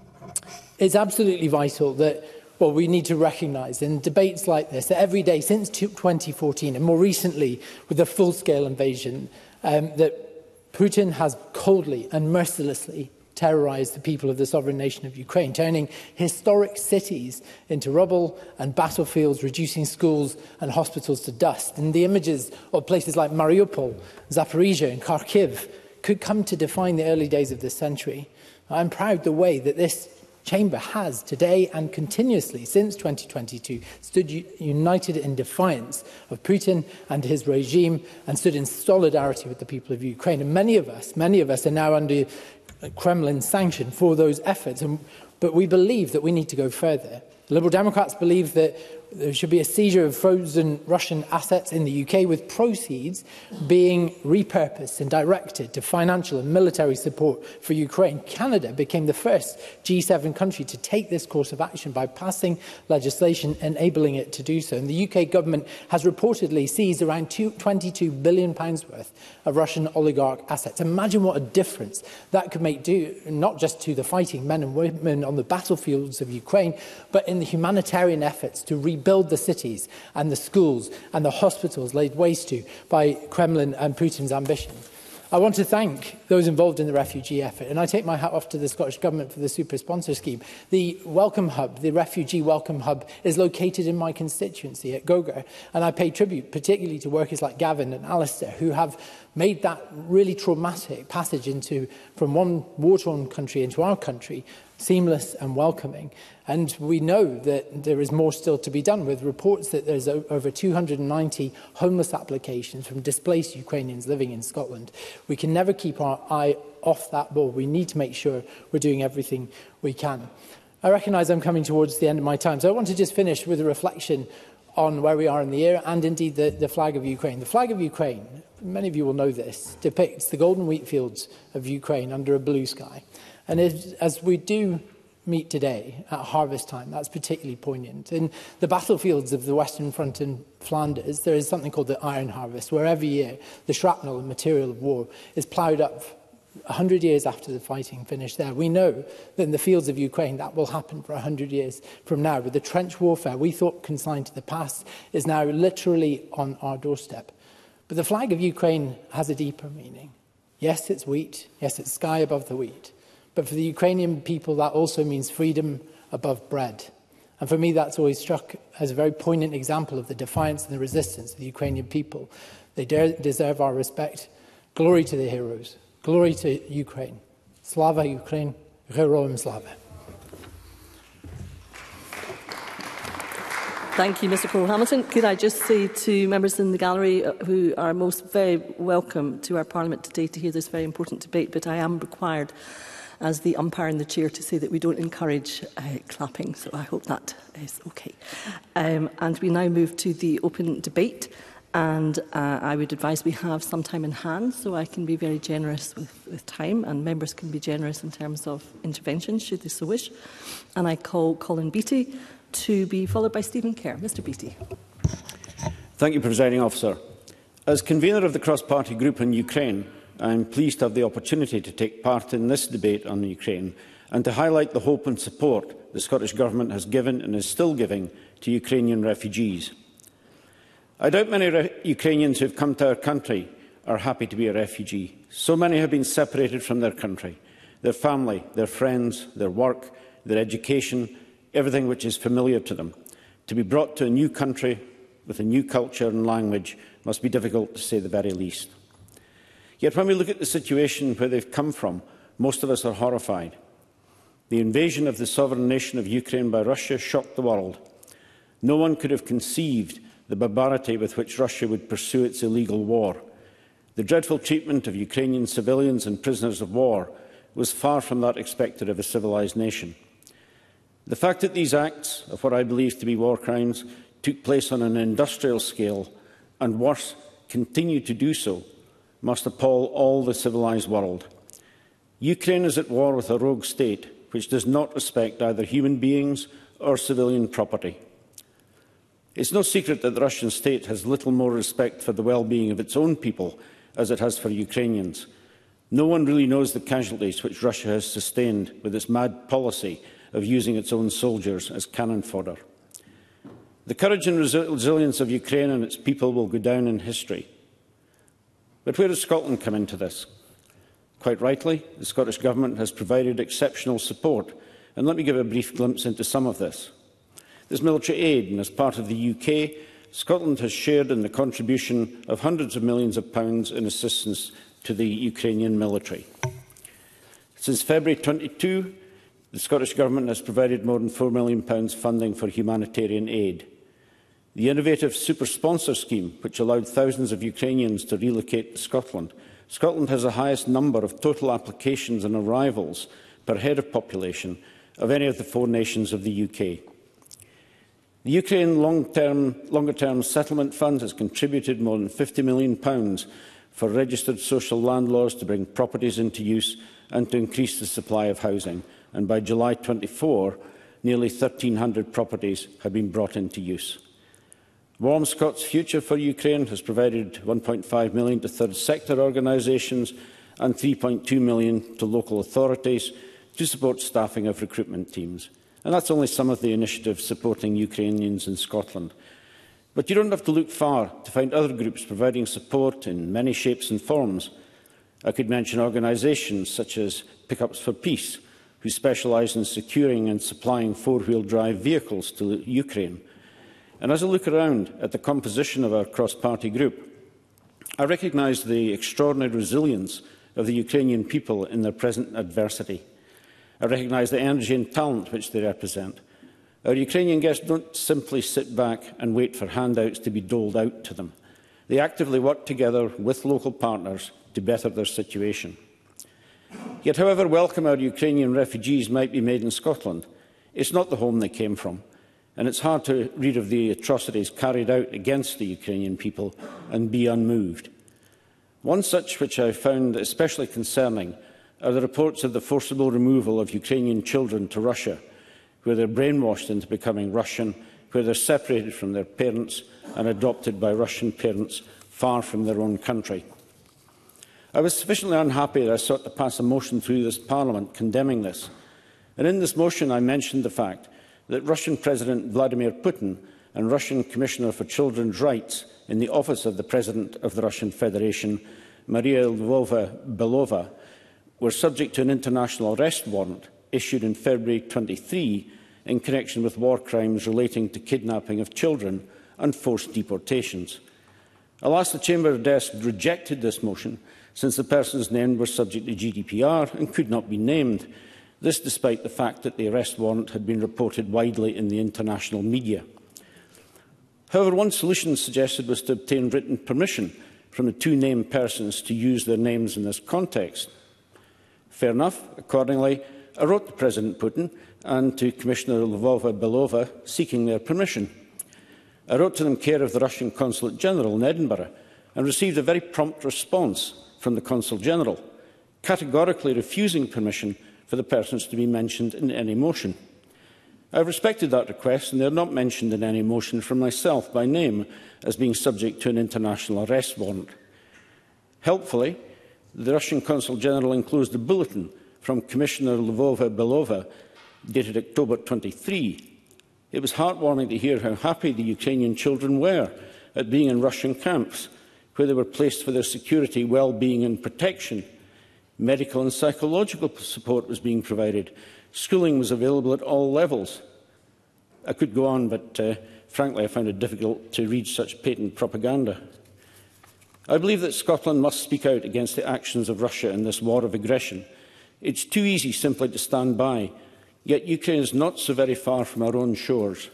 It's absolutely vital that, well, we need to recognise in debates like this that every day since 2014 and more recently with the full-scale invasion, that Putin has coldly and mercilessly terrorised the people of the sovereign nation of Ukraine, turning historic cities into rubble and battlefields, reducing schools and hospitals to dust. And the images of places like Mariupol, Zaporizhia and Kharkiv could come to define the early days of this century. I'm proud the way that this chamber has today and continuously since 2022 stood united in defiance of Putin and his regime and stood in solidarity with the people of Ukraine. And many of us are now under Kremlin sanction for those efforts, but we believe that we need to go further. The Liberal Democrats believe that there should be a seizure of frozen Russian assets in the UK, with proceeds being repurposed and directed to financial and military support for Ukraine. Canada became the first G7 country to take this course of action by passing legislation enabling it to do so. And the UK government has reportedly seized around £22 billion worth of Russian oligarch assets. Imagine what a difference that could make, not just to the fighting men and women on the battlefields of Ukraine, but in the humanitarian efforts to rebuild the cities and the schools and the hospitals laid waste to by Kremlin and Putin's ambition. I want to thank those involved in the refugee effort, and I take my hat off to the Scottish Government for the super sponsor scheme. The Welcome Hub, the Refugee Welcome Hub, is located in my constituency at Gogar, and I pay tribute particularly to workers like Gavin and Alistair, who have made that really traumatic passage from one war-torn country into our country seamless and welcoming. And we know that there is more still to be done, with reports that there's over 290 homeless applications from displaced Ukrainians living in Scotland. We can never keep our eye off that ball. We need to make sure we're doing everything we can. I recognise I'm coming towards the end of my time, so I want to just finish with a reflection on where we are in the year and indeed the flag of Ukraine. The flag of Ukraine, many of you will know this, depicts the golden wheat fields of Ukraine under a blue sky. And as we do meet today at harvest time, that's particularly poignant. In the battlefields of the Western Front in Flanders, there is something called the Iron Harvest, where every year the shrapnel and material of war is ploughed up 100 years after the fighting finished there. We know that in the fields of Ukraine that will happen for 100 years from now. With the trench warfare we thought consigned to the past is now literally on our doorstep. But the flag of Ukraine has a deeper meaning. Yes, it's wheat. Yes, it's sky above the wheat. But for the Ukrainian people, that also means freedom above bread. And for me, that's always struck as a very poignant example of the defiance and the resistance of the Ukrainian people. They deserve our respect. Glory to the heroes. Glory to Ukraine. Slava Ukraine. Heroim Slava. Thank you, Mr Cole-Hamilton. Could I just say to members in the gallery who are most very welcome to our Parliament today to hear this very important debate, but I am required as the umpire in the chair to say that we don't encourage clapping, so I hope that is okay. And we now move to the open debate. And I would advise we have some time in hand, so I can be very generous with time, and members can be generous in terms of intervention, should they so wish. And I call Colin Beattie to be followed by Stephen Kerr. Mr Beattie. Thank you, Presiding Officer. As convener of the cross-party group on Ukraine, I am pleased to have the opportunity to take part in this debate on Ukraine and to highlight the hope and support the Scottish Government has given and is still giving to Ukrainian refugees. I doubt many Ukrainians who have come to our country are happy to be a refugee. So many have been separated from their country, their family, their friends, their work, their education, everything which is familiar to them. To be brought to a new country with a new culture and language must be difficult, to say the very least. Yet when we look at the situation where they've come from, most of us are horrified. The invasion of the sovereign nation of Ukraine by Russia shocked the world. No one could have conceived the barbarity with which Russia would pursue its illegal war. The dreadful treatment of Ukrainian civilians and prisoners of war was far from that expected of a civilised nation. The fact that these acts of what I believe to be war crimes took place on an industrial scale, and worse, continue to do so, must appall all the civilised world. Ukraine is at war with a rogue state which does not respect either human beings or civilian property. It's no secret that the Russian state has little more respect for the well-being of its own people as it has for Ukrainians. No one really knows the casualties which Russia has sustained with its mad policy of using its own soldiers as cannon fodder. The courage and resilience of Ukraine and its people will go down in history. But where does Scotland come into this? Quite rightly, the Scottish Government has provided exceptional support, and let me give a brief glimpse into some of this. There's military aid, and as part of the UK, Scotland has shared in the contribution of hundreds of millions of pounds in assistance to the Ukrainian military. Since February 22, the Scottish Government has provided more than £4 million funding for humanitarian aid. The innovative Super Sponsor scheme, which allowed thousands of Ukrainians to relocate to Scotland. Scotland has the highest number of total applications and arrivals per head of population of any of the 4 nations of the UK. The Ukraine Longer-Term Settlement Fund has contributed more than £50 million for registered social landlords to bring properties into use and to increase the supply of housing. And by July 24, nearly 1,300 properties have been brought into use. Warm Scots Future for Ukraine has provided £1.5 million to third sector organisations and £3.2 million to local authorities to support staffing of recruitment teams. And that's only some of the initiatives supporting Ukrainians in Scotland. But you don't have to look far to find other groups providing support in many shapes and forms. I could mention organisations such as Pickups for Peace, who specialise in securing and supplying four-wheel drive vehicles to Ukraine. And as I look around at the composition of our cross-party group, I recognise the extraordinary resilience of the Ukrainian people in their present adversity. I recognise the energy and talent which they represent. Our Ukrainian guests don't simply sit back and wait for handouts to be doled out to them. They actively work together with local partners to better their situation. Yet, however welcome our Ukrainian refugees might be made in Scotland, it's not the home they came from, and it's hard to read of the atrocities carried out against the Ukrainian people and be unmoved. One such which I found especially concerning are the reports of the forcible removal of Ukrainian children to Russia, where they're brainwashed into becoming Russian, where they're separated from their parents and adopted by Russian parents far from their own country. I was sufficiently unhappy that I sought to pass a motion through this Parliament condemning this. And in this motion I mentioned the fact that Russian President Vladimir Putin and Russian Commissioner for Children's Rights in the office of the President of the Russian Federation, Maria Lvova-Belova, were subject to an international arrest warrant issued in February 23 in connection with war crimes relating to kidnapping of children and forced deportations. Alas, the Chamber of Deputies rejected this motion since the persons named were subject to GDPR and could not be named, this despite the fact that the arrest warrant had been reported widely in the international media. However, one solution suggested was to obtain written permission from the two named persons to use their names in this context. Fair enough. Accordingly, I wrote to President Putin and to Commissioner Lvova-Belova seeking their permission. I wrote to them care of the Russian Consulate General in Edinburgh and received a very prompt response from the Consul General, categorically refusing permission for the persons to be mentioned in any motion. I have respected that request, and they are not mentioned in any motion from myself by name as being subject to an international arrest warrant. Helpfully, the Russian Consul General enclosed a bulletin from Commissioner Lvova-Belova dated October 23. It was heartwarming to hear how happy the Ukrainian children were at being in Russian camps, where they were placed for their security, well-being and protection. Medical and psychological support was being provided. Schooling was available at all levels. I could go on, but frankly I found it difficult to read such patent propaganda. I believe that Scotland must speak out against the actions of Russia in this war of aggression. It's too easy simply to stand by, yet Ukraine is not so very far from our own shores.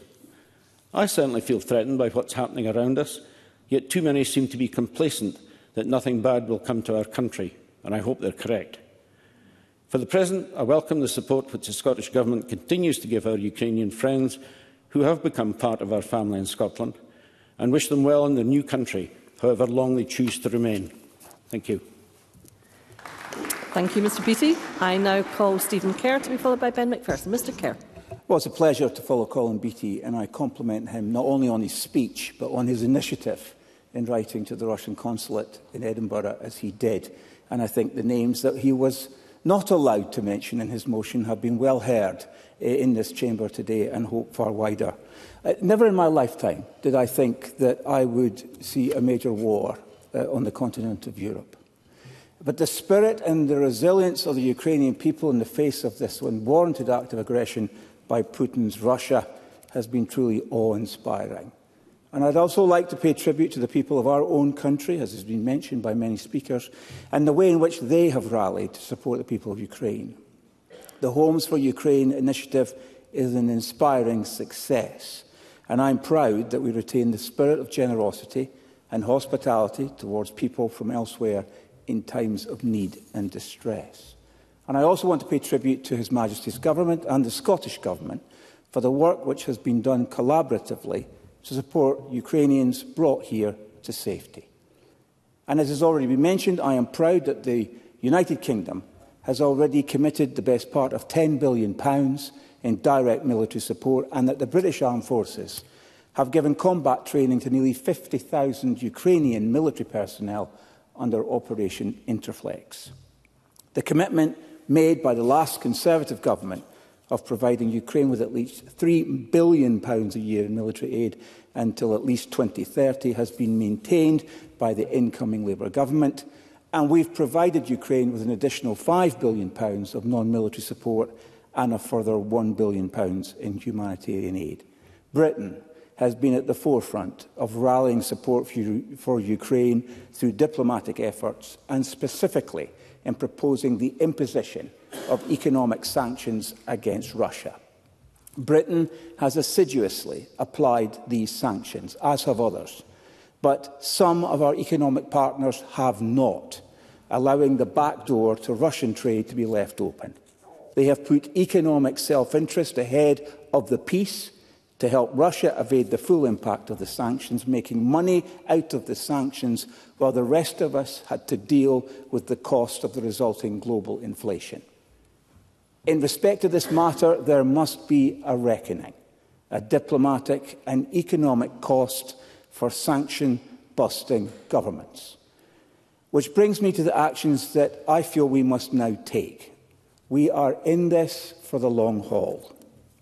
I certainly feel threatened by what's happening around us, yet too many seem to be complacent that nothing bad will come to our country, and I hope they're correct. For the present, I welcome the support which the Scottish Government continues to give our Ukrainian friends who have become part of our family in Scotland, and wish them well in their new country, however long they choose to remain. Thank you. Thank you, Mr Beattie. I now call Stephen Kerr to be followed by Ben McPherson. Mr Kerr. Well, it's a pleasure to follow Colin Beattie, and I compliment him not only on his speech, but on his initiative in writing to the Russian consulate in Edinburgh as he did. And I think the names that he was not allowed to mention in his motion have been well heard in this chamber today, and hope far wider. Never in my lifetime did I think that I would see a major war on the continent of Europe. But the spirit and the resilience of the Ukrainian people in the face of this unwarranted act of aggression by Putin's Russia has been truly awe-inspiring. And I'd also like to pay tribute to the people of our own country, as has been mentioned by many speakers, and the way in which they have rallied to support the people of Ukraine. The Homes for Ukraine initiative is an inspiring success, and I'm proud that we retain the spirit of generosity and hospitality towards people from elsewhere in times of need and distress. And I also want to pay tribute to His Majesty's Government and the Scottish Government for the work which has been done collaboratively to support Ukrainians brought here to safety. And as has already been mentioned, I am proud that the United Kingdom has already committed the best part of £10 billion in direct military support, and that the British Armed Forces have given combat training to nearly 50,000 Ukrainian military personnel under Operation Interflex. The commitment made by the last Conservative government of providing Ukraine with at least £3 billion a year in military aid until at least 2030 has been maintained by the incoming Labour government, and we've provided Ukraine with an additional £5 billion of non-military support and a further £1 billion in humanitarian aid. Britain has been at the forefront of rallying support for Ukraine through diplomatic efforts and specifically in proposing the imposition of economic sanctions against Russia. Britain has assiduously applied these sanctions, as have others, but some of our economic partners have not, allowing the back door to Russian trade to be left open. They have put economic self-interest ahead of the peace to help Russia evade the full impact of the sanctions, making money out of the sanctions while the rest of us had to deal with the cost of the resulting global inflation. In respect of this matter, there must be a reckoning, a diplomatic and economic cost for sanction-busting governments. Which brings me to the actions that I feel we must now take. We are in this for the long haul.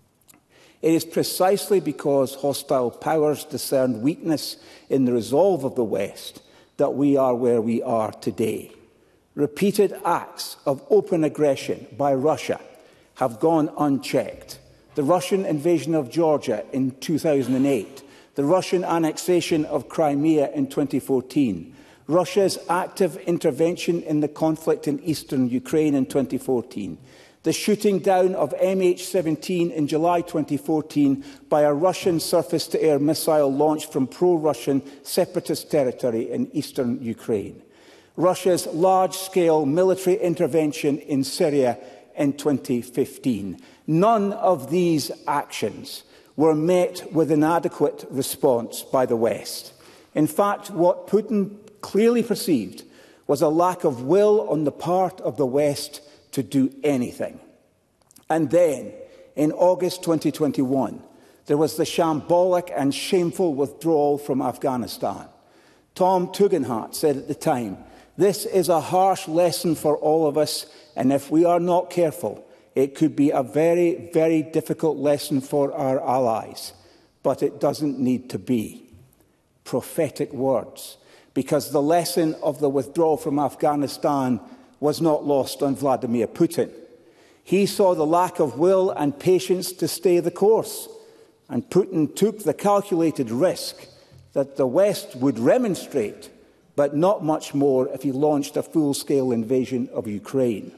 It is precisely because hostile powers discern weakness in the resolve of the West that we are where we are today. Repeated acts of open aggression by Russia have gone unchecked. The Russian invasion of Georgia in 2008, the Russian annexation of Crimea in 2014, Russia's active intervention in the conflict in eastern Ukraine in 2014, the shooting down of MH17 in July 2014 by a Russian surface-to-air missile launched from pro-Russian separatist territory in eastern Ukraine, Russia's large-scale military intervention in Syria in 2015. None of these actions were met with an adequate response by the West. In fact, what Putin clearly perceived was a lack of will on the part of the West to do anything. And then, in August 2021, there was the shambolic and shameful withdrawal from Afghanistan. Tom Tugendhat said at the time, "This is a harsh lesson for all of us, and if we are not careful, it could be a very, very difficult lesson for our allies. But it doesn't need to be." Prophetic words, because the lesson of the withdrawal from Afghanistan was not lost on Vladimir Putin. He saw the lack of will and patience to stay the course, and Putin took the calculated risk that the West would remonstrate, but not much more if he launched a full-scale invasion of Ukraine.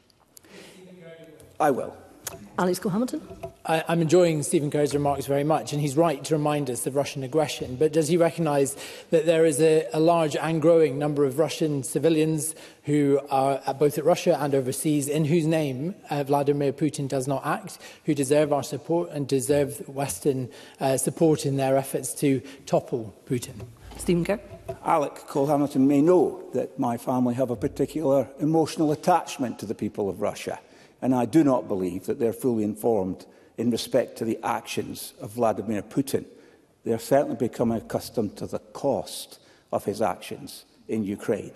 I will. Alex Cole-Hamilton. I'm enjoying Stephen Kerr's remarks very much, and he's right to remind us of Russian aggression. But does he recognise that there is a large and growing number of Russian civilians who are both at Russia and overseas, in whose name Vladimir Putin does not act, who deserve our support and deserve Western support in their efforts to topple Putin? Stephen Kerr. Alex Cole-Hamilton may know that my family have a particular emotional attachment to the people of Russia, and I do not believe that they're fully informed in respect to the actions of Vladimir Putin. They are certainly becoming accustomed to the cost of his actions in Ukraine.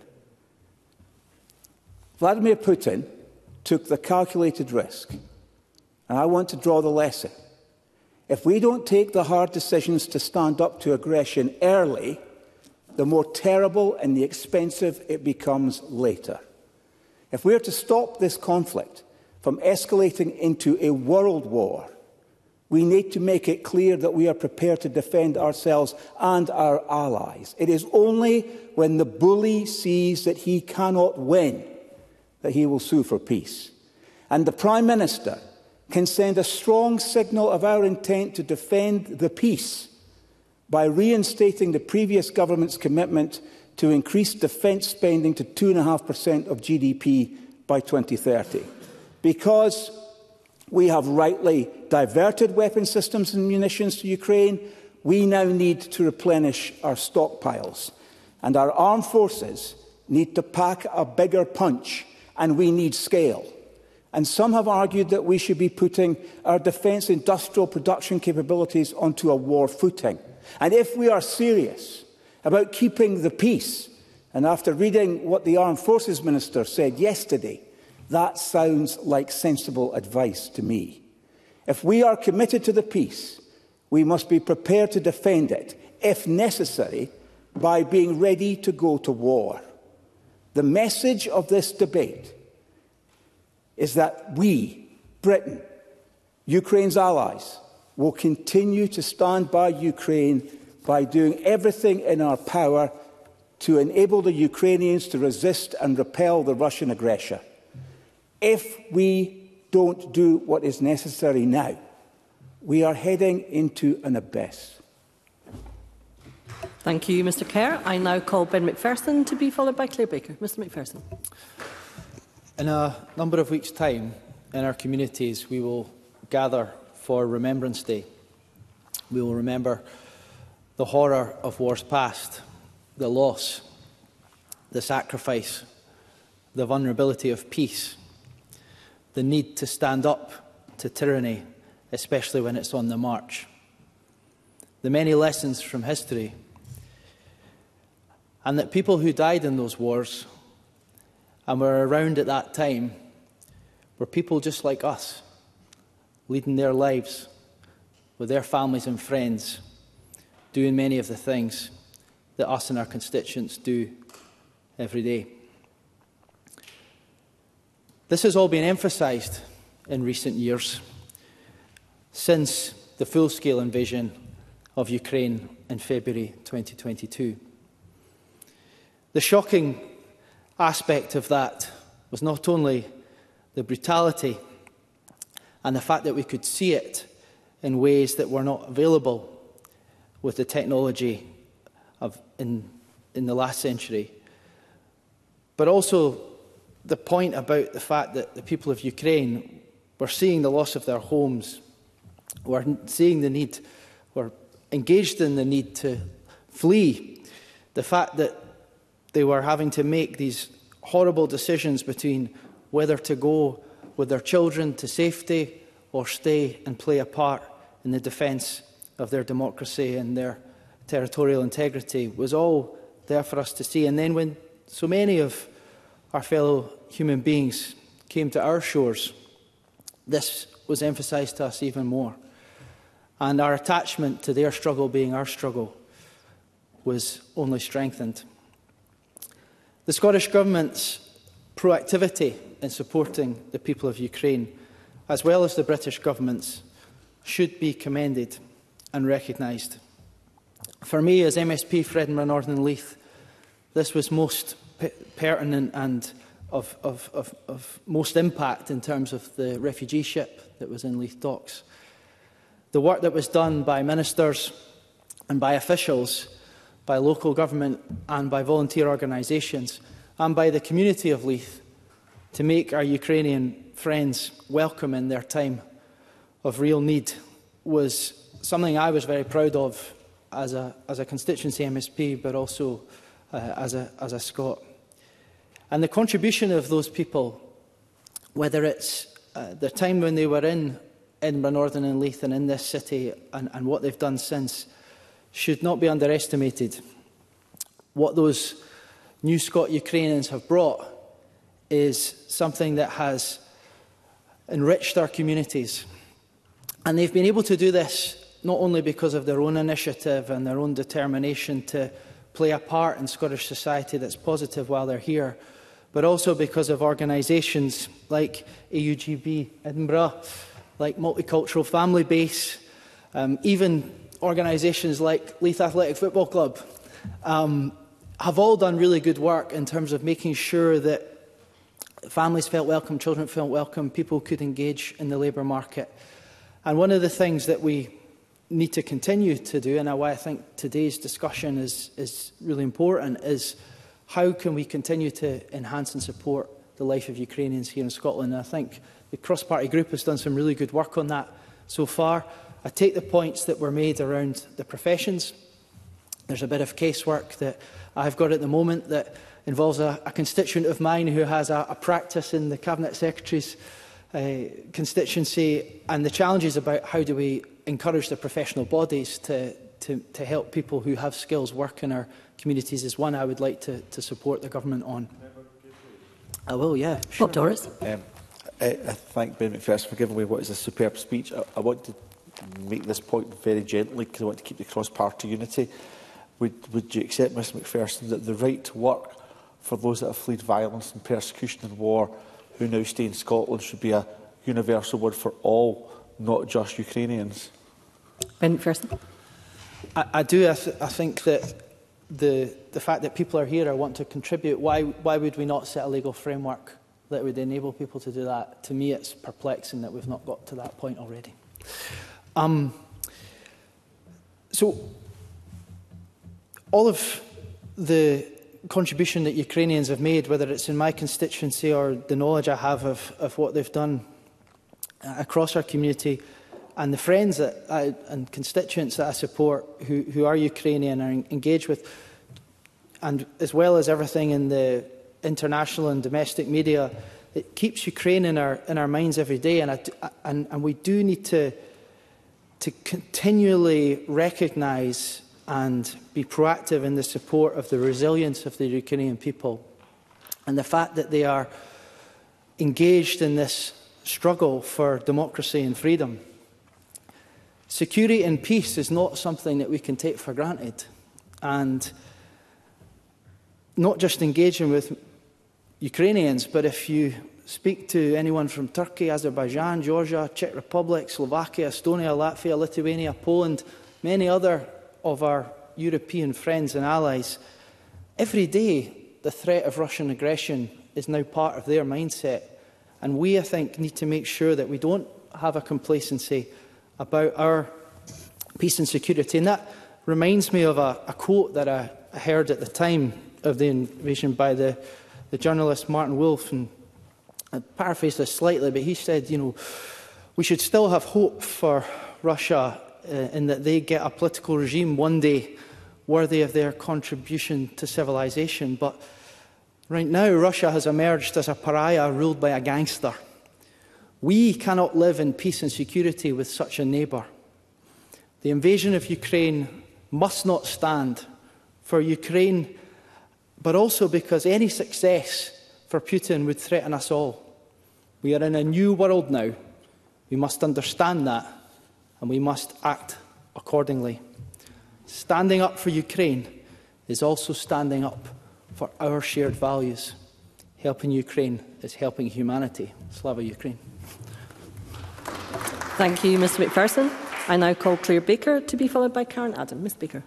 Vladimir Putin took the calculated risk, and I want to draw the lesson. If we don't take the hard decisions to stand up to aggression early, the more terrible and the expensive it becomes later. If we are to stop this conflict from escalating into a world war, we need to make it clear that we are prepared to defend ourselves and our allies. It is only when the bully sees that he cannot win that he will sue for peace. And the Prime Minister can send a strong signal of our intent to defend the peace by reinstating the previous government's commitment to increase defence spending to 2.5% of GDP by 2030. Because we have rightly diverted weapon systems and munitions to Ukraine, we now need to replenish our stockpiles. And our armed forces need to pack a bigger punch, and we need scale. And some have argued that we should be putting our defence industrial production capabilities onto a war footing. And if we are serious about keeping the peace, and after reading what the Armed Forces Minister said yesterday, that sounds like sensible advice to me. If we are committed to the peace, we must be prepared to defend it, if necessary, by being ready to go to war. The message of this debate is that we, Britain, Ukraine's allies, will continue to stand by Ukraine by doing everything in our power to enable the Ukrainians to resist and repel the Russian aggression. If we don't do what is necessary now, we are heading into an abyss. Thank you, Mr Kerr. I now call Ben McPherson to be followed by Claire Baker. Mr McPherson. In a number of weeks' time, in our communities, we will gather for Remembrance Day. We will remember the horror of wars past, the loss, the sacrifice, the vulnerability of peace, the need to stand up to tyranny, especially when it's on the march, the many lessons from history, and that people who died in those wars and were around at that time were people just like us, leading their lives with their families and friends, doing many of the things that us and our constituents do every day. This has all been emphasised in recent years since the full-scale invasion of Ukraine in February 2022. The shocking aspect of that was not only the brutality and the fact that we could see it in ways that were not available with the technology in the last century, but also the point about the fact that the people of Ukraine were seeing the loss of their homes, were seeing the need, were engaged in the need to flee, the fact that they were having to make these horrible decisions between whether to go with their children to safety or stay and play a part in the defence of their democracy and their territorial integrity was all there for us to see. And then when so many of our fellow human beings came to our shores, this was emphasised to us even more. And our attachment to their struggle being our struggle was only strengthened. The Scottish Government's proactivity in supporting the people of Ukraine, as well as the British Government's, should be commended and recognised. For me, as MSP for Edinburgh Northern and Leith, this was most pertinent and of most impact in terms of the refugee ship that was in Leith Docks. The work that was done by ministers and by officials, by local government and by volunteer organisations and by the community of Leith to make our Ukrainian friends welcome in their time of real need was something I was very proud of as a constituency MSP, but also as a Scot. And the contribution of those people, whether it's the time when they were in Edinburgh Northern and Leith and in this city and what they've done since, should not be underestimated. What those new Scot Ukrainians have brought is something that has enriched our communities. And they've been able to do this not only because of their own initiative and their own determination to play a part in Scottish society that's positive while they're here, but also because of organisations like AUGB Edinburgh, like Multicultural Family Base, even organisations like Leith Athletic Football Club, have all done really good work in terms of making sure that families felt welcome, children felt welcome, people could engage in the labour market. And one of the things that we need to continue to do, and why I think today's discussion is really important, is how can we continue to enhance and support the life of Ukrainians here in Scotland. And I think the cross-party group has done some really good work on that so far. I take the points that were made around the professions. There's a bit of casework that I've got at the moment that involves a constituent of mine who has a practice in the Cabinet Secretary's constituency, and the challenges about how do we encourage the professional bodies to help people who have skills work in our communities is one I would like to support the government on. I will, yeah. Sure. Bob Doris. I thank Ben McPherson for giving me what is a superb speech. I want to make this point very gently because I want to keep the cross-party unity. Would you accept, Mr McPherson, that the right to work for those that have fled violence and persecution and war who now stay in Scotland should be a universal word for all, not just Ukrainians? Ben McPherson. I do. I think that the fact that people are here or want to contribute, why would we not set a legal framework that would enable people to do that? To me, it's perplexing that we've not got to that point already. So, all of the contribution that Ukrainians have made, whether it's in my constituency or the knowledge I have of what they've done across our community, and the friends and constituents that I support who are Ukrainian are engaged with, and as well as everything in the international and domestic media, it keeps Ukraine in our minds every day, and we do need to continually recognise and be proactive in the support of the resilience of the Ukrainian people, and the fact that they are engaged in this struggle for democracy and freedom. Security and peace is not something that we can take for granted, and not just engaging with Ukrainians, but if you speak to anyone from Turkey, Azerbaijan, Georgia, Czech Republic, Slovakia, Estonia, Latvia, Lithuania, Poland, many other of our European friends and allies, every day the threat of Russian aggression is now part of their mindset. And we, I think, need to make sure that we don't have a complacency about our peace and security. And that reminds me of a quote that I heard at the time of the invasion by the journalist Martin Wolf, and I paraphrase this slightly, but he said, we should still have hope for Russia in that they get a political regime one day worthy of their contribution to civilization. But right now, Russia has emerged as a pariah ruled by a gangster. We cannot live in peace and security with such a neighbour. The invasion of Ukraine must not stand for Ukraine, but also because any success for Putin would threaten us all. We are in a new world now. We must understand that, and we must act accordingly. Standing up for Ukraine is also standing up for our shared values. Helping Ukraine is helping humanity. Slava Ukraine. Thank you, Mr McPherson. I now call Claire Baker to be followed by Karen Adam. Ms Baker.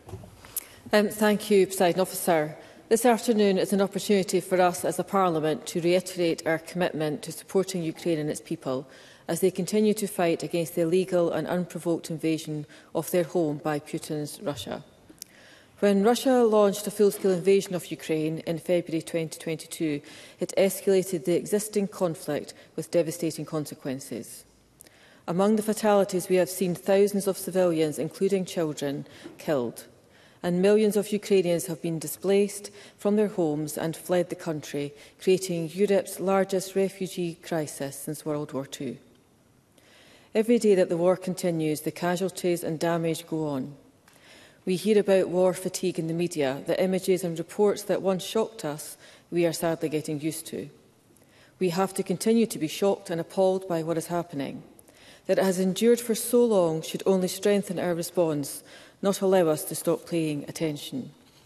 Thank you, Presiding Officer. This afternoon is an opportunity for us as a Parliament to reiterate our commitment to supporting Ukraine and its people as they continue to fight against the illegal and unprovoked invasion of their home by Putin's Russia. When Russia launched a full-scale invasion of Ukraine in February 2022, it escalated the existing conflict with devastating consequences. Among the fatalities, we have seen thousands of civilians, including children, killed, and millions of Ukrainians have been displaced from their homes and fled the country, creating Europe's largest refugee crisis since World War II. Every day that the war continues, the casualties and damage go on. We hear about war fatigue in the media, the images and reports that once shocked us, we are sadly getting used to. We have to continue to be shocked and appalled by what is happening. That it has endured for so long should only strengthen our response, not allow us to stop paying attention.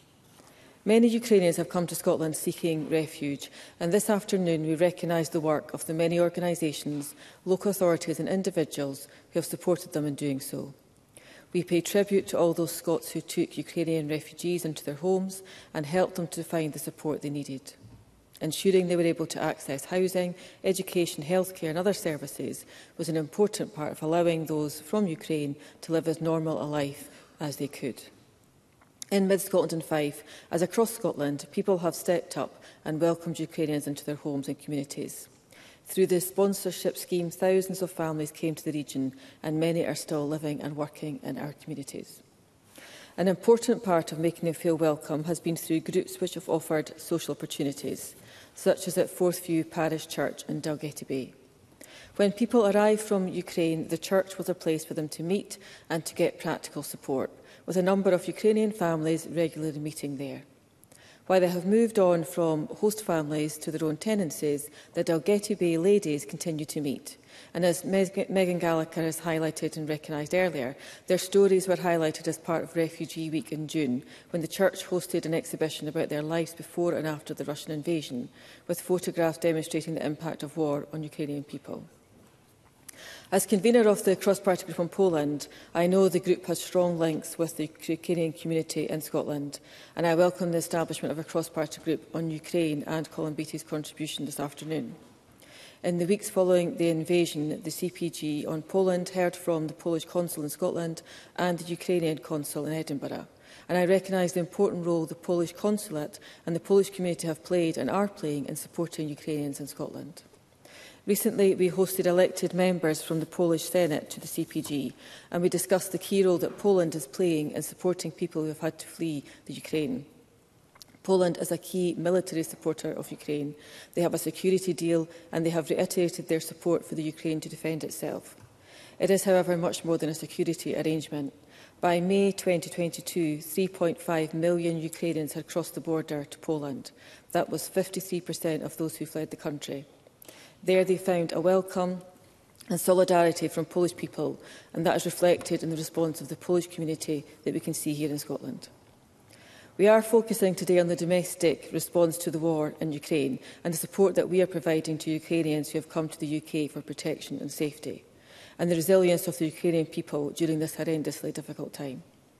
Many Ukrainians have come to Scotland seeking refuge, and this afternoon we recognise the work of the many organisations, local authorities and individuals who have supported them in doing so. We pay tribute to all those Scots who took Ukrainian refugees into their homes and helped them to find the support they needed. Ensuring they were able to access housing, education, healthcare and other services was an important part of allowing those from Ukraine to live as normal a life as they could. In Mid-Scotland and Fife, as across Scotland, people have stepped up and welcomed Ukrainians into their homes and communities. Through the sponsorship scheme, thousands of families came to the region and many are still living and working in our communities. An important part of making them feel welcome has been through groups which have offered social opportunities, such as at Forthview Parish Church in Dalgety Bay. When people arrive from Ukraine, the church was a place for them to meet and to get practical support, with a number of Ukrainian families regularly meeting there. While they have moved on from host families to their own tenancies, the Dalgety Bay ladies continue to meet. And as Megan Gallagher has highlighted and recognised earlier, their stories were highlighted as part of Refugee Week in June, when the church hosted an exhibition about their lives before and after the Russian invasion, with photographs demonstrating the impact of war on Ukrainian people. As convener of the cross-party group on Poland, I know the group has strong links with the Ukrainian community in Scotland, and I welcome the establishment of a cross-party group on Ukraine and Colin Beattie's contribution this afternoon. In the weeks following the invasion, the CPG on Poland heard from the Polish consul in Scotland and the Ukrainian consul in Edinburgh, and I recognise the important role the Polish consulate and the Polish community have played and are playing in supporting Ukrainians in Scotland. Recently, we hosted elected members from the Polish Senate to the CPG, and we discussed the key role that Poland is playing in supporting people who have had to flee the Ukraine. Poland is a key military supporter of Ukraine. They have a security deal, and they have reiterated their support for the Ukraine to defend itself. It is, however, much more than a security arrangement. By May 2022, 3.5 million Ukrainians had crossed the border to Poland. That was 53% of those who fled the country. There they found a welcome and solidarity from Polish people, and that is reflected in the response of the Polish community that we can see here in Scotland. We are focusing today on the domestic response to the war in Ukraine and the support that we are providing to Ukrainians who have come to the UK for protection and safety, and the resilience of the Ukrainian people during this horrendously difficult time.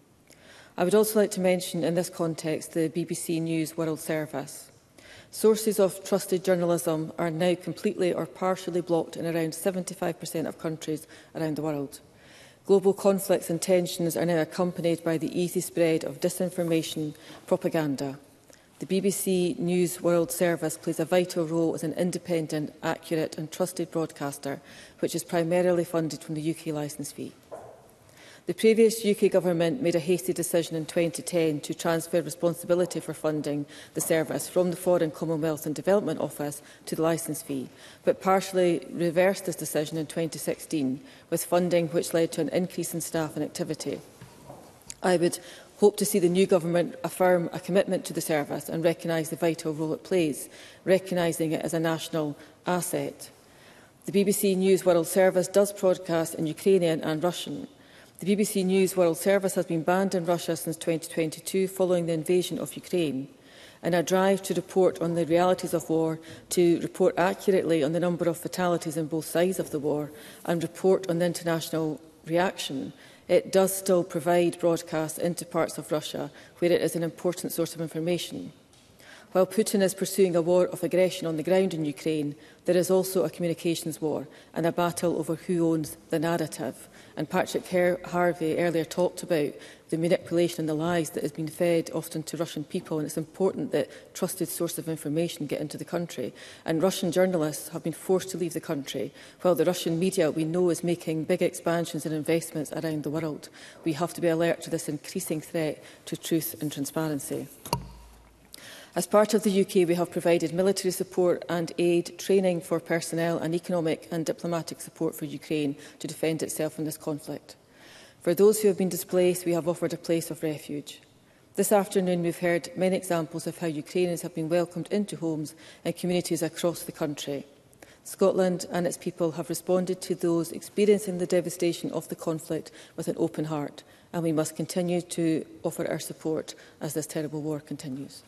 I would also like to mention in this context the BBC News World Service. Sources of trusted journalism are now completely or partially blocked in around 75% of countries around the world. Global conflicts and tensions are now accompanied by the easy spread of disinformation propaganda. The BBC News World Service plays a vital role as an independent, accurate and trusted broadcaster, which is primarily funded from the UK licence fee. The previous UK government made a hasty decision in 2010 to transfer responsibility for funding the service from the Foreign, Commonwealth and Development Office to the licence fee, but partially reversed this decision in 2016 with funding which led to an increase in staff and activity. I would hope to see the new government affirm a commitment to the service and recognise the vital role it plays, recognising it as a national asset. The BBC News World Service does broadcast in Ukrainian and Russian. The BBC News World Service has been banned in Russia since 2022 following the invasion of Ukraine. In a drive to report on the realities of war, to report accurately on the number of fatalities on both sides of the war and report on the international reaction, it does still provide broadcasts into parts of Russia where it is an important source of information. While Putin is pursuing a war of aggression on the ground in Ukraine, there is also a communications war and a battle over who owns the narrative. And Patrick Harvey earlier talked about the manipulation and the lies that has been fed often to Russian people, and it's important that trusted sources of information get into the country. And Russian journalists have been forced to leave the country, while the Russian media we know is making big expansions and investments around the world. We have to be alert to this increasing threat to truth and transparency. As part of the UK, we have provided military support and aid, training for personnel and economic and diplomatic support for Ukraine to defend itself in this conflict. For those who have been displaced, we have offered a place of refuge. This afternoon, we've heard many examples of how Ukrainians have been welcomed into homes and communities across the country. Scotland and its people have responded to those experiencing the devastation of the conflict with an open heart, and we must continue to offer our support as this terrible war continues.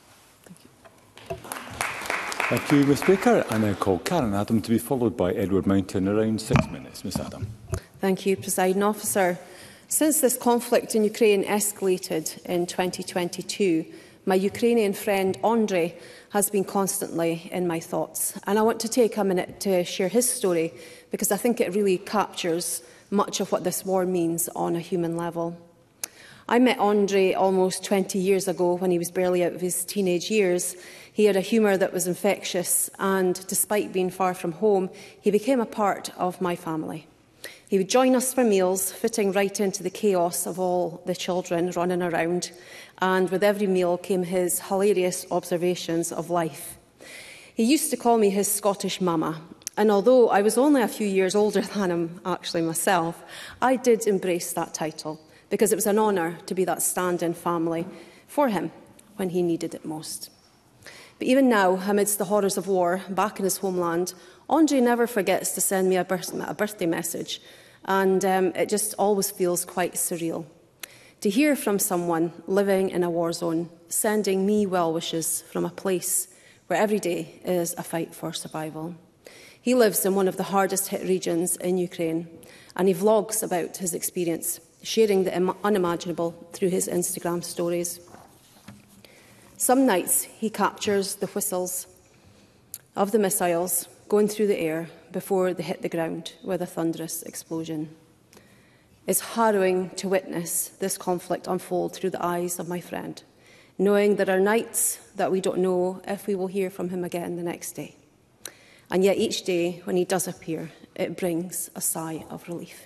Thank you, Ms Baker. I now call Karen Adam to be followed by Edward Mountain. Around 6 minutes. Ms Adam. Thank you, Presiding Officer. Since this conflict in Ukraine escalated in 2022, my Ukrainian friend Andrei has been constantly in my thoughts. And I want to take a minute to share his story because I think it really captures much of what this war means on a human level. I met Andrei almost 20 years ago when he was barely out of his teenage years. He had a humour that was infectious, and despite being far from home, he became a part of my family. He would join us for meals, fitting right into the chaos of all the children running around, and with every meal came his hilarious observations of life. He used to call me his Scottish mama, and although I was only a few years older than him, actually myself, I did embrace that title, because it was an honour to be that stand-in family for him when he needed it most. But even now, amidst the horrors of war, back in his homeland, Andrei never forgets to send me a birthday message, and it just always feels quite surreal. To hear from someone living in a war zone, sending me well wishes from a place where every day is a fight for survival. He lives in one of the hardest hit regions in Ukraine, and he vlogs about his experience, sharing the unimaginable through his Instagram stories. Some nights he captures the whistles of the missiles going through the air before they hit the ground with a thunderous explosion. It's harrowing to witness this conflict unfold through the eyes of my friend, knowing there are nights that we don't know if we will hear from him again the next day. And yet each day when he does appear, it brings a sigh of relief.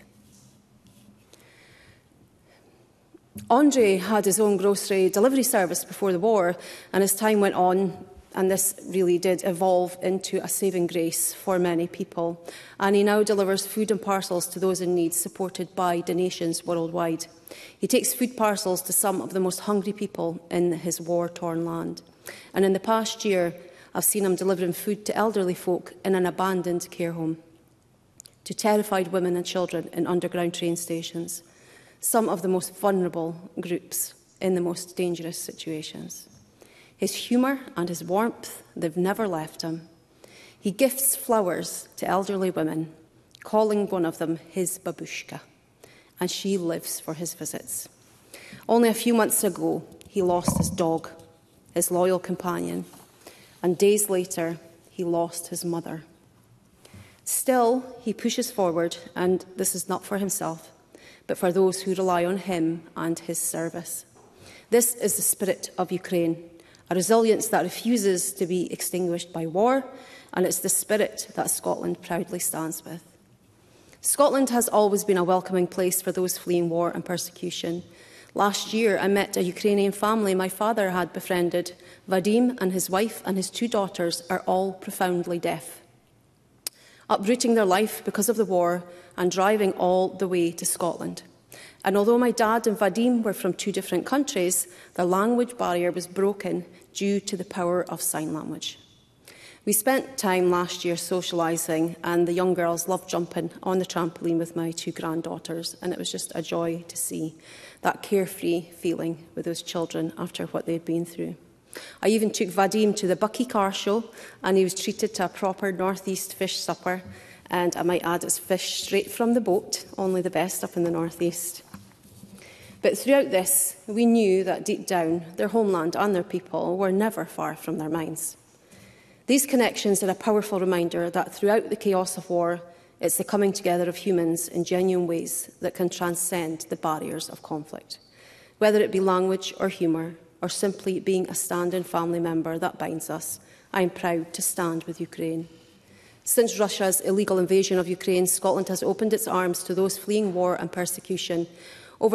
Andre had his own grocery delivery service before the war, and as time went on, and this really did evolve into a saving grace for many people, and he now delivers food and parcels to those in need, supported by donations worldwide. He takes food parcels to some of the most hungry people in his war-torn land. And in the past year, I've seen him delivering food to elderly folk in an abandoned care home, to terrified women and children in underground train stations, some of the most vulnerable groups in the most dangerous situations. His humour and his warmth, they've never left him. He gifts flowers to elderly women, calling one of them his babushka, and she lives for his visits. Only a few months ago, he lost his dog, his loyal companion, and days later, he lost his mother. Still, he pushes forward, and this is not for himself, but for those who rely on him and his service. This is the spirit of Ukraine, a resilience that refuses to be extinguished by war, and it's the spirit that Scotland proudly stands with. Scotland has always been a welcoming place for those fleeing war and persecution. Last year, I met a Ukrainian family my father had befriended. Vadim and his wife and his 2 daughters are all profoundly deaf, uprooting their life because of the war and driving all the way to Scotland. And although my dad and Vadim were from 2 different countries, the language barrier was broken due to the power of sign language. We spent time last year socialising, and the young girls loved jumping on the trampoline with my 2 granddaughters, and it was just a joy to see that carefree feeling with those children after what they'd been through. I even took Vadim to the Bucky Car Show, and he was treated to a proper North East fish supper. And I might add, it's fish straight from the boat, only the best up in the North East. But throughout this, we knew that deep down, their homeland and their people were never far from their minds. These connections are a powerful reminder that throughout the chaos of war, it's the coming together of humans in genuine ways that can transcend the barriers of conflict. Whether it be language or humour, or simply being a stand-in family member that binds us, I am proud to stand with Ukraine. Since Russia's illegal invasion of Ukraine, Scotland has opened its arms to those fleeing war and persecution. Over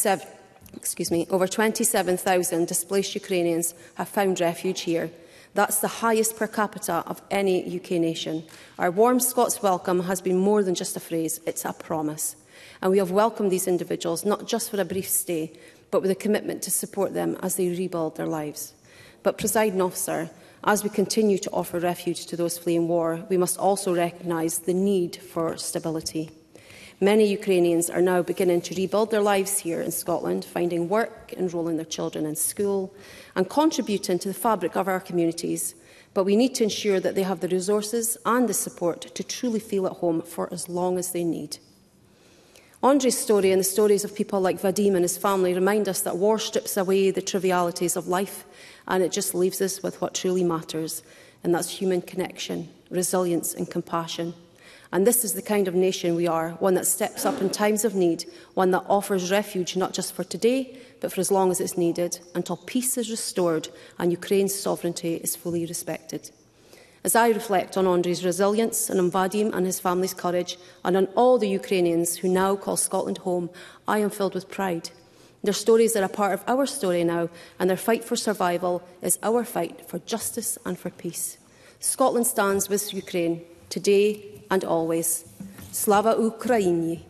27,000 displaced Ukrainians have found refuge here. That's the highest per capita of any UK nation. Our warm Scots welcome has been more than just a phrase, it's a promise. And we have welcomed these individuals not just for a brief stay, but with a commitment to support them as they rebuild their lives. But, Presiding Officer, as we continue to offer refuge to those fleeing war, we must also recognise the need for stability. Many Ukrainians are now beginning to rebuild their lives here in Scotland, finding work, enrolling their children in school and contributing to the fabric of our communities. But we need to ensure that they have the resources and the support to truly feel at home for as long as they need. Andre's story and the stories of people like Vadim and his family remind us that war strips away the trivialities of life, and it just leaves us with what truly matters, and that's human connection, resilience and compassion. And this is the kind of nation we are, one that steps up in times of need, one that offers refuge not just for today, but for as long as it's needed, until peace is restored and Ukraine's sovereignty is fully respected. As I reflect on Andre's resilience and on Vadim and his family's courage, and on all the Ukrainians who now call Scotland home, I am filled with pride. Their stories are a part of our story now, and their fight for survival is our fight for justice and for peace. Scotland stands with Ukraine, today and always. Slava Ukraini.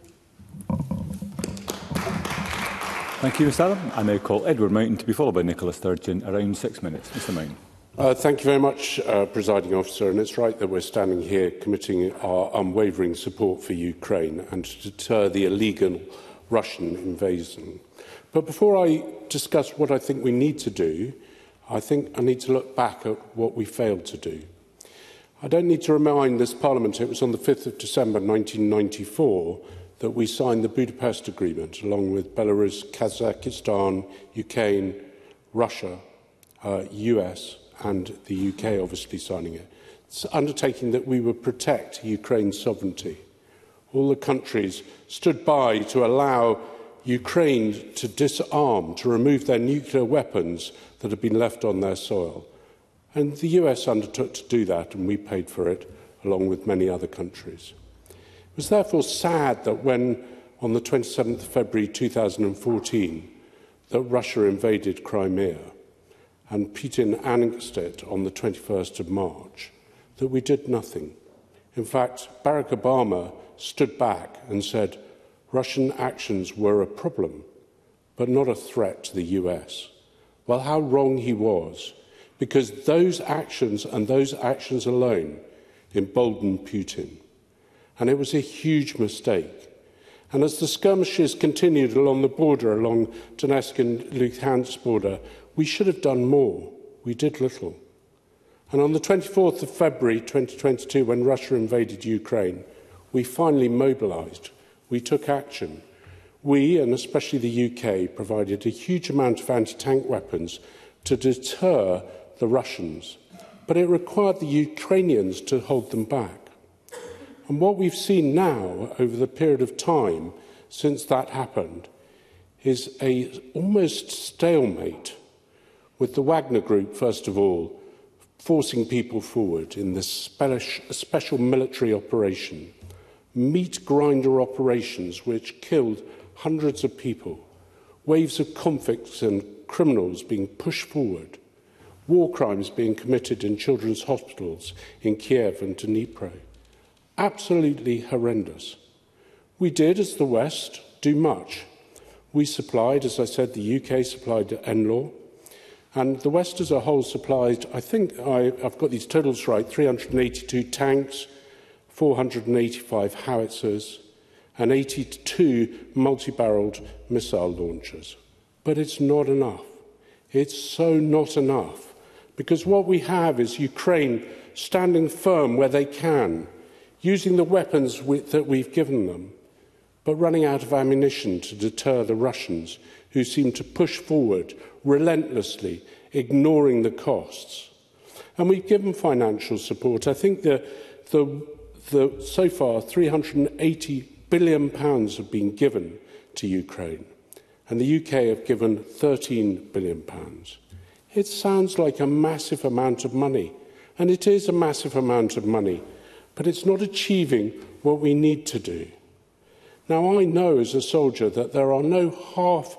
Thank you, Ms Allen. I now call Edward Mountain to be followed by Nicola Sturgeon. Around 6 minutes. Mr Mountain. Thank you very much, Presiding Officer. And it's right that we're standing here committing our unwavering support for Ukraine and to deter the illegal Russian invasion. But before I discuss what I think we need to do, I think I need to look back at what we failed to do. I don't need to remind this Parliament it was on the 5th of December 1994 that we signed the Budapest Agreement, along with Belarus, Kazakhstan, Ukraine, Russia, US and the UK obviously signing it. It's undertaking that we would protect Ukraine's sovereignty. All the countries stood by to allow Ukraine to disarm, to remove their nuclear weapons that had been left on their soil. And the US undertook to do that, and we paid for it, along with many other countries. It was therefore sad that when, on the 27th of February 2014, that Russia invaded Crimea, and Putin annexed it on the 21st of March, that we did nothing. In fact, Barack Obama stood back and said Russian actions were a problem, but not a threat to the US. Well, how wrong he was, because those actions and those actions alone emboldened Putin. And it was a huge mistake. And as the skirmishes continued along the border, along Donetsk and Luhansk border, we should have done more. We did little. And on the 24th of February 2022, when Russia invaded Ukraine, we finally mobilised. We took action. We, and especially the UK, provided a huge amount of anti-tank weapons to deter the Russians. But it required the Ukrainians to hold them back. And what we've seen now, over the period of time since that happened, is a almost stalemate, with the Wagner Group, first of all, forcing people forward in this special military operation, meat grinder operations which killed hundreds of people, waves of convicts and criminals being pushed forward, war crimes being committed in children's hospitals in Kiev and Dnipro. Absolutely horrendous. We did, as the West, do much. We supplied, as I said, the UK supplied NLAW, and the West as a whole supplied, I think I've got these totals right, 382 tanks, 485 howitzers, and 82 multi-barreled missile launchers. But it's not enough. It's so not enough, because what we have is Ukraine standing firm where they can, using the weapons that we've given them, but running out of ammunition to deter the Russians, who seem to push forward relentlessly, ignoring the costs. And we've given financial support. I think so far £380 billion have been given to Ukraine, and the UK have given £13 billion. It sounds like a massive amount of money, and it is a massive amount of money, but it's not achieving what we need to do. Now, I know as a soldier that there are no half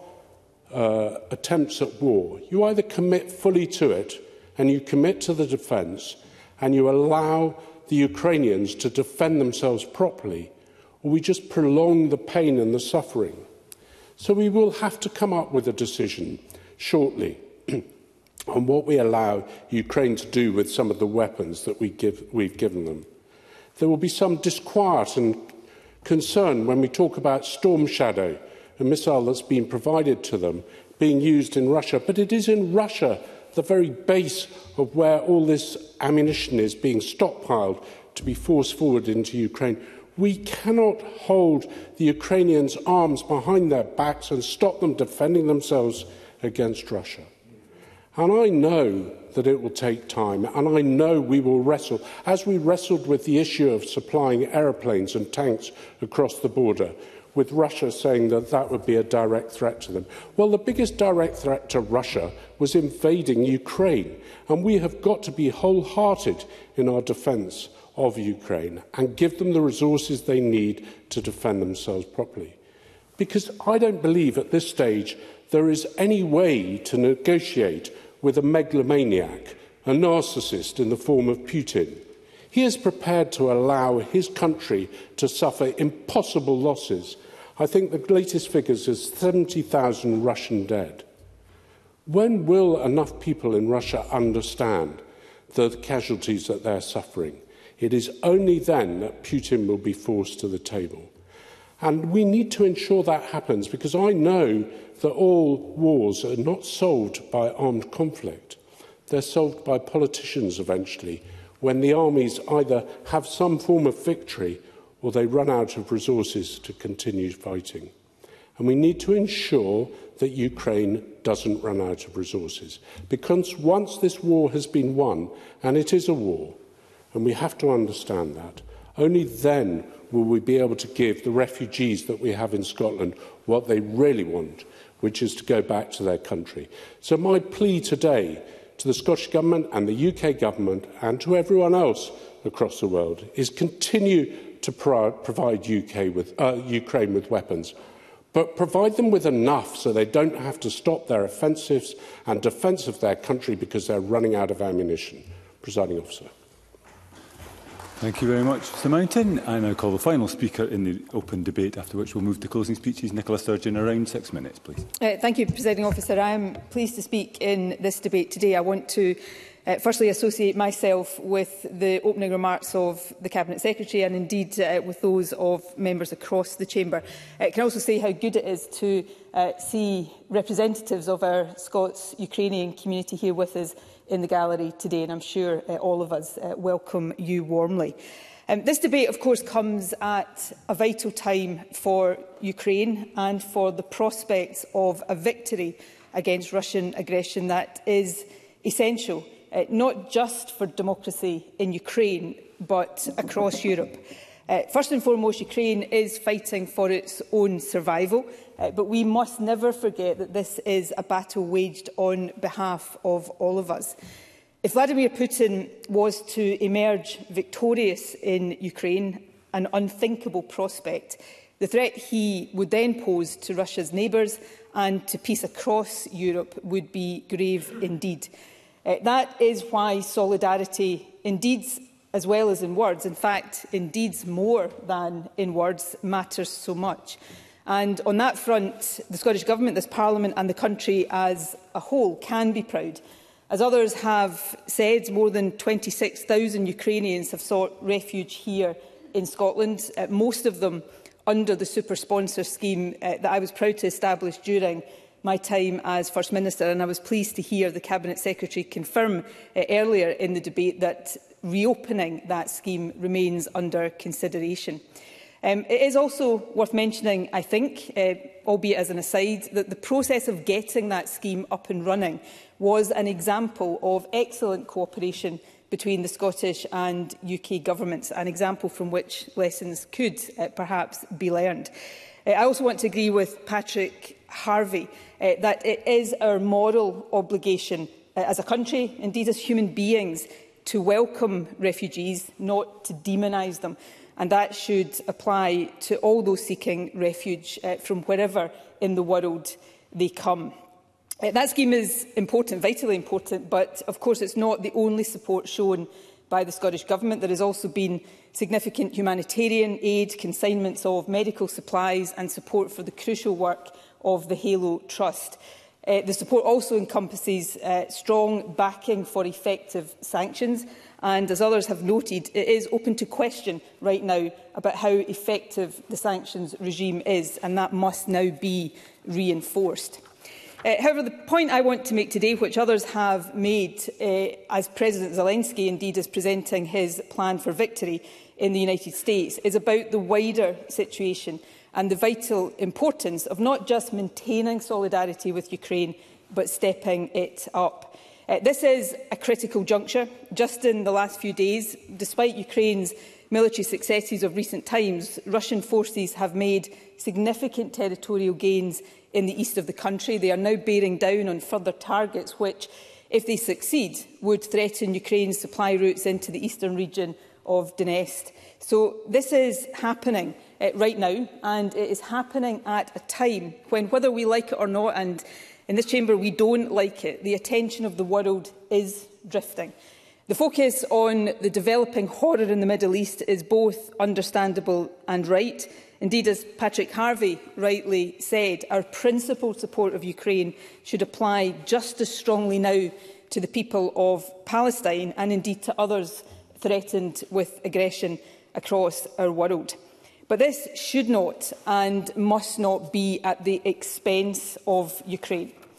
attempts at war. You either commit fully to it, and you commit to the defence, and you allow the Ukrainians to defend themselves properly, or we just prolong the pain and the suffering. So we will have to come up with a decision shortly on what we allow Ukraine to do with some of the weapons that we've given them. There will be some disquiet and concern when we talk about Storm Shadow, a missile that's been provided to them, being used in Russia. But it is in Russia, the very base of where all this ammunition is being stockpiled to be forced forward into Ukraine. We cannot hold the Ukrainians' arms behind their backs and stop them defending themselves against Russia. And I know that it will take time, and I know we will wrestle, as we wrestled with the issue of supplying aeroplanes and tanks across the border, with Russia saying that that would be a direct threat to them. Well, the biggest direct threat to Russia was invading Ukraine, and we have got to be wholehearted in our defence of Ukraine and give them the resources they need to defend themselves properly. Because I don't believe at this stage there is any way to negotiate with a megalomaniac, a narcissist in the form of Putin. He is prepared to allow his country to suffer impossible losses. I think the latest figures is 70,000 Russian dead. When will enough people in Russia understand the casualties that they're suffering? It is only then that Putin will be forced to the table. And we need to ensure that happens, because I know that all wars are not solved by armed conflict. They're solved by politicians eventually, when the armies either have some form of victory or they run out of resources to continue fighting. And we need to ensure that Ukraine doesn't run out of resources. Because once this war has been won, and it is a war, and we have to understand that, only then will we be able to give the refugees that we have in Scotland what they really want, which is to go back to their country. So my plea today to the Scottish Government and the UK Government and to everyone else across the world is continue to provide Ukraine with weapons, but provide them with enough so they don't have to stop their offensives and defence of their country because they're running out of ammunition. Presiding Officer. Thank you very much, Mr Mountain. I now call the final speaker in the open debate, after which we'll move to closing speeches. Nicola Sturgeon, around 6 minutes, please. Thank you, Presiding Officer. I am pleased to speak in this debate today. I want to firstly associate myself with the opening remarks of the Cabinet Secretary and indeed with those of members across the Chamber. I can also say how good it is to see representatives of our Scots-Ukrainian community here with us in the gallery today, and I'm sure all of us welcome you warmly. This debate, of course, comes at a vital time for Ukraine and for the prospects of a victory against Russian aggression that is essential, not just for democracy in Ukraine, but across Europe. First and foremost, Ukraine is fighting for its own survival, but we must never forget that this is a battle waged on behalf of all of us. If Vladimir Putin was to emerge victorious in Ukraine, an unthinkable prospect, the threat he would then pose to Russia's neighbours and to peace across Europe would be grave indeed. That is why solidarity in deeds as well as in words, in fact, in deeds more than in words, matters so much. And on that front, the Scottish Government, this Parliament and the country as a whole can be proud. As others have said, more than 26,000 Ukrainians have sought refuge here in Scotland, most of them under the super sponsor scheme that I was proud to establish during my time as First Minister, and I was pleased to hear the Cabinet Secretary confirm earlier in the debate that reopening that scheme remains under consideration. It is also worth mentioning, I think, albeit as an aside, that the process of getting that scheme up and running was an example of excellent cooperation between the Scottish and UK governments, an example from which lessons could perhaps be learned. I also want to agree with Patrick Harvey that it is our moral obligation as a country, indeed as human beings, to welcome refugees, not to demonise them. And that should apply to all those seeking refuge from wherever in the world they come. That scheme is important, vitally important, but of course it's not the only support shown by the Scottish Government. There has also been significant humanitarian aid, consignments of medical supplies and support for the crucial work of the Halo Trust. The support also encompasses strong backing for effective sanctions, and as others have noted, it is open to question right now about how effective the sanctions regime is, and that must now be reinforced. However, the point I want to make today, which others have made as President Zelensky indeed is presenting his plan for victory in the United States, is about the wider situation and the vital importance of not just maintaining solidarity with Ukraine, but stepping it up. This is a critical juncture. Just in the last few days, despite Ukraine's military successes of recent times, Russian forces have made significant territorial gains in the east of the country. They are now bearing down on further targets which, if they succeed, would threaten Ukraine's supply routes into the eastern region of Donetsk. So this is happening right now, and it is happening at a time when, whether we like it or not, and in this chamber we don't like it, the attention of the world is drifting. The focus on the developing horror in the Middle East is both understandable and right. Indeed, as Patrick Harvey rightly said, our principled support of Ukraine should apply just as strongly now to the people of Palestine and indeed to others threatened with aggression across our world. But this should not and must not be at the expense of Ukraine.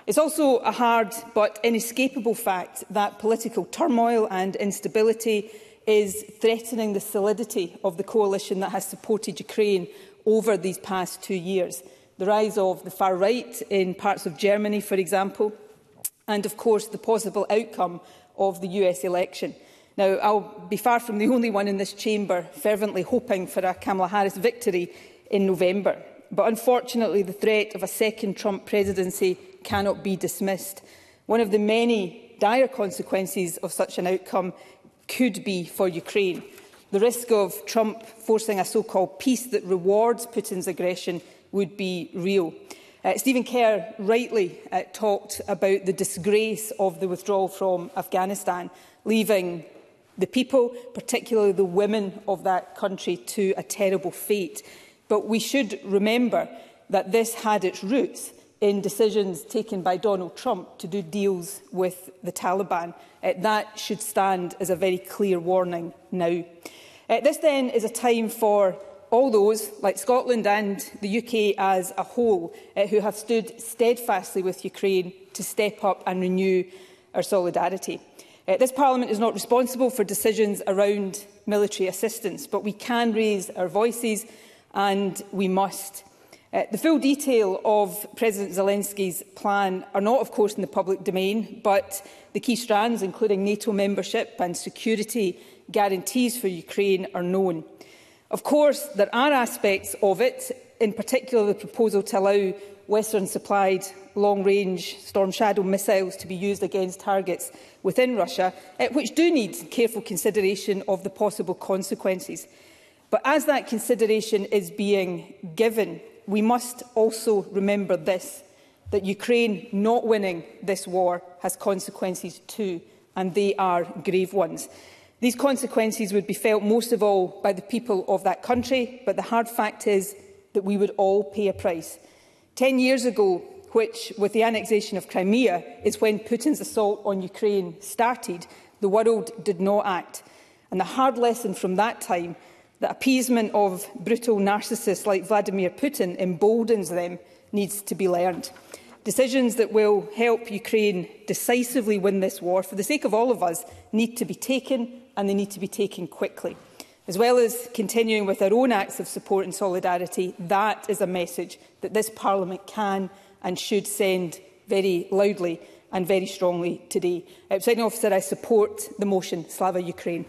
It's also a hard but inescapable fact that political turmoil and instability is threatening the solidity of the coalition that has supported Ukraine over these past 2 years. The rise of the far right in parts of Germany, for example, and of course the possible outcome of the US election. Now, I'll be far from the only one in this chamber fervently hoping for a Kamala Harris victory in November. But unfortunately, the threat of a second Trump presidency cannot be dismissed. One of the many dire consequences of such an outcome could be for Ukraine. The risk of Trump forcing a so-called peace that rewards Putin's aggression would be real. Stephen Kerr rightly talked about the disgrace of the withdrawal from Afghanistan, leaving the people, particularly the women of that country, to a terrible fate. But we should remember that this had its roots in decisions taken by Donald Trump to do deals with the Taliban. That should stand as a very clear warning now. This then is a time for all those, like Scotland and the UK as a whole, who have stood steadfastly with Ukraine to step up and renew our solidarity. This Parliament is not responsible for decisions around military assistance, but we can raise our voices and we must. The full detail of President Zelensky's plan are not, of course, in the public domain, but the key strands, including NATO membership and security guarantees for Ukraine, are known. Of course, there are aspects of it, in particular the proposal to allow Western-supplied long-range Storm Shadow missiles to be used against targets within Russia, which do need careful consideration of the possible consequences. But as that consideration is being given, we must also remember this, that Ukraine not winning this war has consequences too, and they are grave ones. These consequences would be felt most of all by the people of that country, but the hard fact is that we would all pay a price. 10 years ago, which, with the annexation of Crimea, is when Putin's assault on Ukraine started, the world did not act. And the hard lesson from that time, that appeasement of brutal narcissists like Vladimir Putin emboldens them, needs to be learned. Decisions that will help Ukraine decisively win this war, for the sake of all of us, need to be taken, and they need to be taken quickly. As well as continuing with our own acts of support and solidarity, that is a message that this Parliament can and should send very loudly and very strongly today. Presiding Officer, I support the motion Slava Ukraine.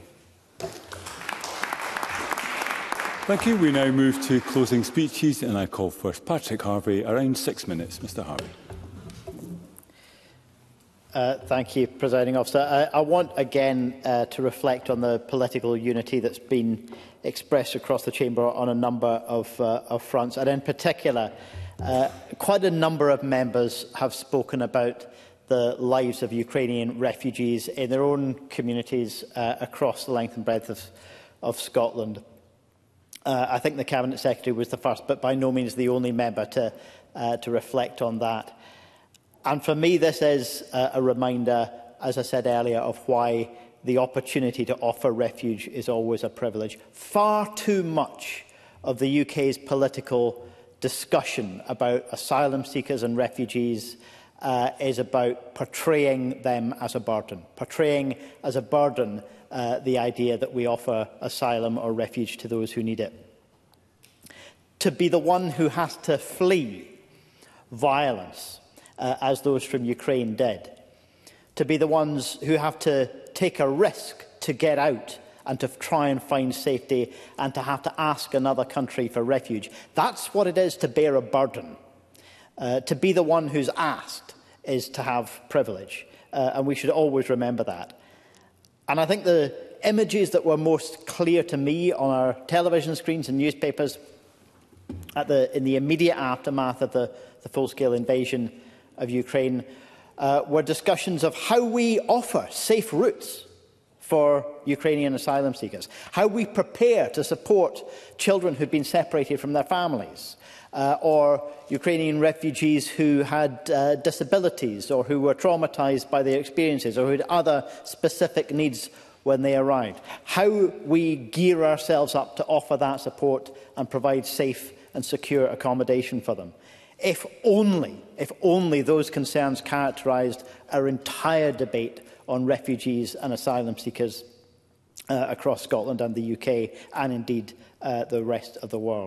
Thank you. We now move to closing speeches, and I call first Patrick Harvey. Around 6 minutes. Mr. Harvey. Thank you, Presiding Officer. I want again to reflect on the political unity that's been expressed across the Chamber on a number of fronts, and in particular, quite a number of members have spoken about the lives of Ukrainian refugees in their own communities across the length and breadth of Scotland. I think the Cabinet Secretary was the first, but by no means the only member to reflect on that. And for me, this is a reminder, as I said earlier, of why the opportunity to offer refuge is always a privilege. Far too much of the UK's political discussion about asylum seekers and refugees is about portraying them as a burden, the idea that we offer asylum or refuge to those who need it. To be the one who has to flee violence, as those from Ukraine did. To be the ones who have to take a risk to get out and to try and find safety and to have to ask another country for refuge. That's what it is to bear a burden. To be the one who's asked is to have privilege. And we should always remember that. And I think the images that were most clear to me on our television screens and newspapers in the immediate aftermath of the full-scale invasion of Ukraine were discussions of how we offer safe routes for Ukrainian asylum seekers, how we prepare to support children who've been separated from their families, or Ukrainian refugees who had disabilities or who were traumatised by their experiences or who had other specific needs when they arrived. How we gear ourselves up to offer that support and provide safe and secure accommodation for them. If only those concerns characterised our entire debate on refugees and asylum seekers across Scotland and the UK, and indeed the rest of the world.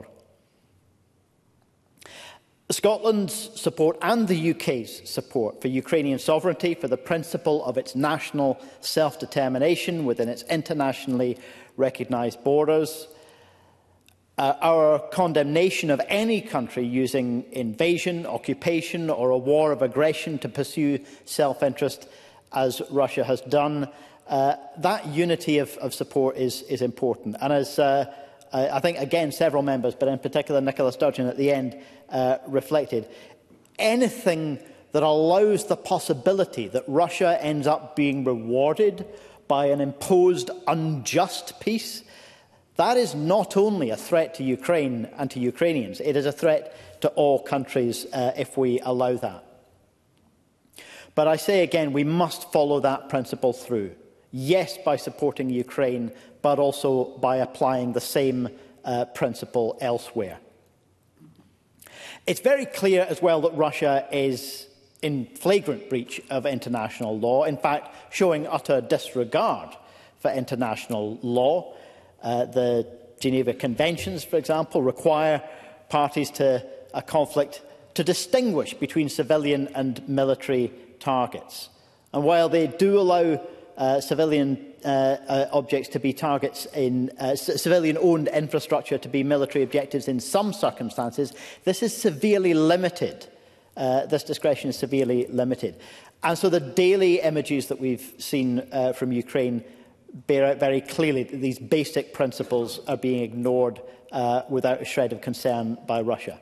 Scotland's support and the UK's support for Ukrainian sovereignty, for the principle of its national self-determination within its internationally recognised borders, our condemnation of any country using invasion, occupation or a war of aggression to pursue self-interest, as Russia has done, that unity of support is important. And as I think, again, several members, but in particular Nicola Sturgeon at the end, reflected, anything that allows the possibility that Russia ends up being rewarded by an imposed unjust peace, that is not only a threat to Ukraine and to Ukrainians, it is a threat to all countries if we allow that. But I say again, we must follow that principle through. Yes, by supporting Ukraine, but also by applying the same principle elsewhere. It's very clear as well that Russia is in flagrant breach of international law, in fact, showing utter disregard for international law. The Geneva Conventions, for example, require parties to a conflict to distinguish between civilian and military targets. And while they do allow civilian objects to be targets in civilian-owned infrastructure to be military objectives in some circumstances, this is severely limited. This discretion is severely limited. And so the daily images that we've seen from Ukraine bear out very clearly that these basic principles are being ignored without a shred of concern by Russia.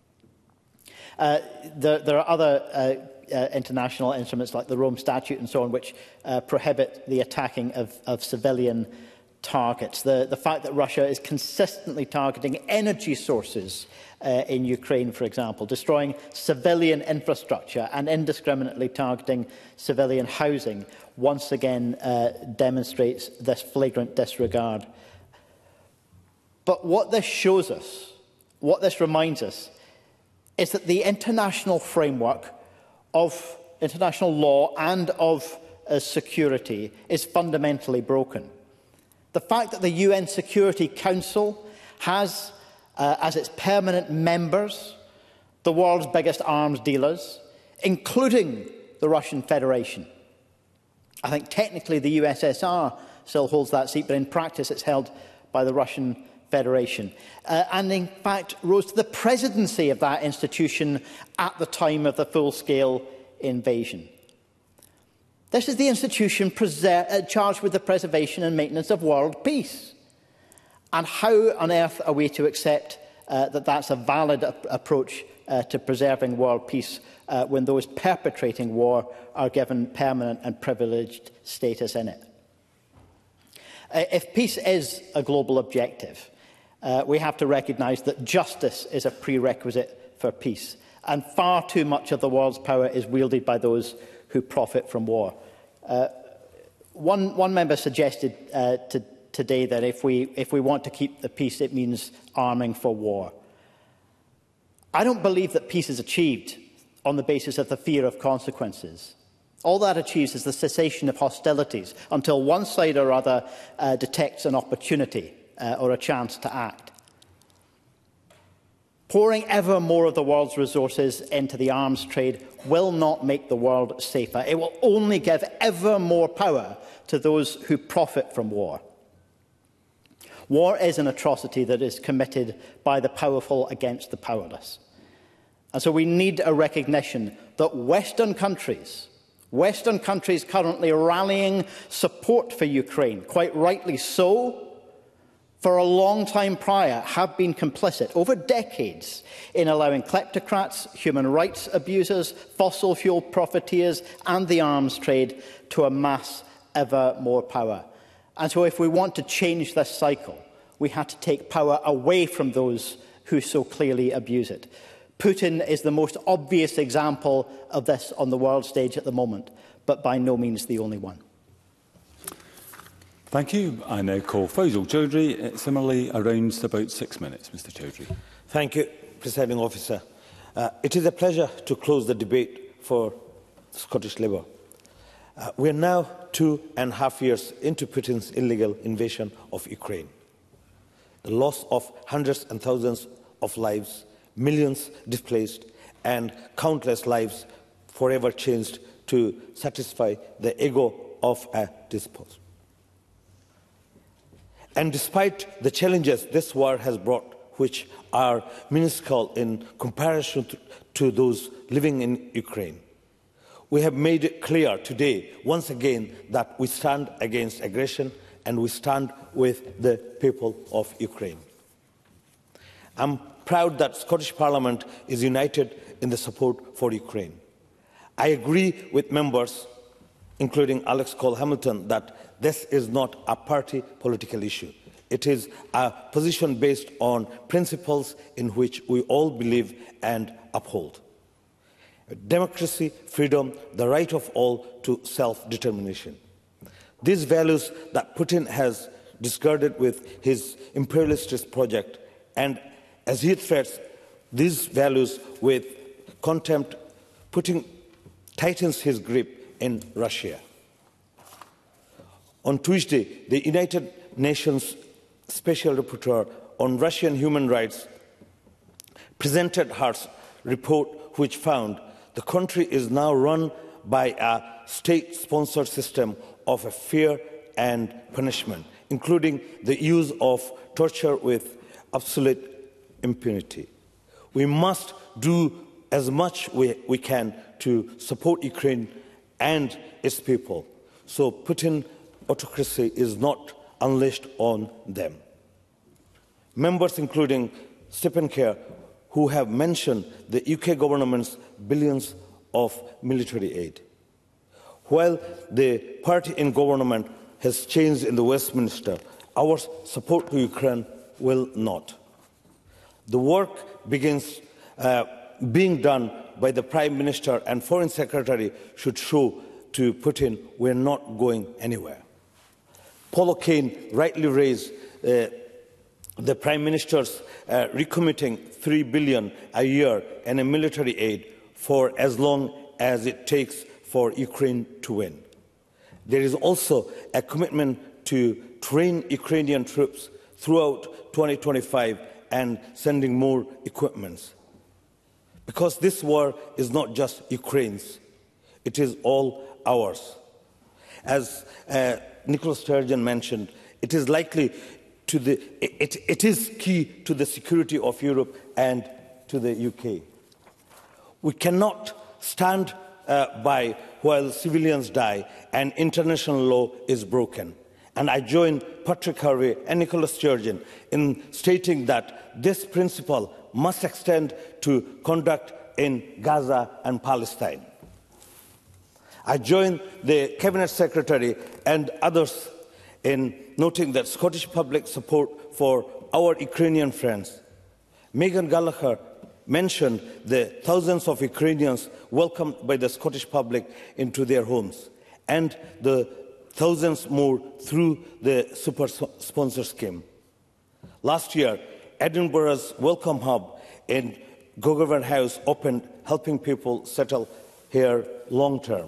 There are other international instruments like the Rome Statute and so on, which prohibit the attacking of civilian targets. The fact that Russia is consistently targeting energy sources in Ukraine, for example, destroying civilian infrastructure and indiscriminately targeting civilian housing, once again demonstrates this flagrant disregard. But what this shows us, what this reminds us, is that the international framework of international law and of security is fundamentally broken. The fact that the UN Security Council has as its permanent members the world's biggest arms dealers, including the Russian Federation. I think technically the USSR still holds that seat, but in practice it's held by the Russian Federation. And in fact rose to the presidency of that institution at the time of the full-scale invasion. This is the institution charged with the preservation and maintenance of world peace. And how on earth are we to accept that that's a valid approach to preserving world peace when those perpetrating war are given permanent and privileged status in it? If peace is a global objective, we have to recognise that justice is a prerequisite for peace. And far too much of the world's power is wielded by those who profit from war. One member suggested today that if we want to keep the peace, it means arming for war. I don't believe that peace is achieved on the basis of the fear of consequences. All that achieves is the cessation of hostilities until one side or other detects an opportunity or a chance to act. Pouring ever more of the world's resources into the arms trade will not make the world safer. It will only give ever more power to those who profit from war. War is an atrocity that is committed by the powerful against the powerless. And so we need a recognition that Western countries currently rallying support for Ukraine, quite rightly so, for a long time prior, have been complicit over decades in allowing kleptocrats, human rights abusers, fossil fuel profiteers and the arms trade to amass ever more power. And so if we want to change this cycle, we have to take power away from those who so clearly abuse it. Putin is the most obvious example of this on the world stage at the moment, but by no means the only one. Thank you. I now call Faisal Chowdhury. Similarly, around about 6 minutes, Mr Chowdhury. Thank you, Presiding Officer. It is a pleasure to close the debate for Scottish Labour. We are now 2.5 years into Putin's illegal invasion of Ukraine. The loss of hundreds and thousands of lives, millions displaced, and countless lives forever changed to satisfy the ego of a despot. And despite the challenges this war has brought, which are minuscule in comparison to those living in Ukraine, we have made it clear today, once again, that we stand against aggression and we stand with the people of Ukraine. I'm proud that Scottish Parliament is united in the support for Ukraine. I agree with members, including Alex Cole-Hamilton, that this is not a party political issue. It is a position based on principles in which we all believe and uphold. Democracy, freedom, the right of all to self-determination. These values that Putin has discarded with his imperialist project, and as he threats these values with contempt, Putin tightens his grip in Russia. On Tuesday, the United Nations Special Rapporteur on Russian human rights presented her report, which found the country is now run by a state-sponsored system of fear and punishment, including the use of torture with absolute impunity. We must do as much we can to support Ukraine and its people, so Putin autocracy is not unleashed on them. Members, including Stephen Kerr, who have mentioned the UK government's billions of military aid. While the party in government has changed in the Westminster, our support to Ukraine will not. The work begins being done by the Prime Minister and Foreign Secretary should show to Putin we're not going anywhere. Paul O'Kane rightly raised the Prime Minister's recommitting $3 billion a year in a military aid for as long as it takes for Ukraine to win. There is also a commitment to train Ukrainian troops throughout 2025 and sending more equipment. Because this war is not just Ukraine's, it is all ours. As Nicola Sturgeon mentioned, it is likely to it is key to the security of Europe and to the UK. We cannot stand by while civilians die and international law is broken. And I join Patrick Harvey and Nicola Sturgeon in stating that this principle must extend to conduct in Gaza and Palestine. I join the Cabinet Secretary and others in noting that Scottish public support for our Ukrainian friends. Megan Gallagher mentioned the thousands of Ukrainians welcomed by the Scottish public into their homes and the thousands more through the Super Sponsor Scheme. Last year, Edinburgh's Welcome Hub in Gogarvan House opened, helping people settle here long-term.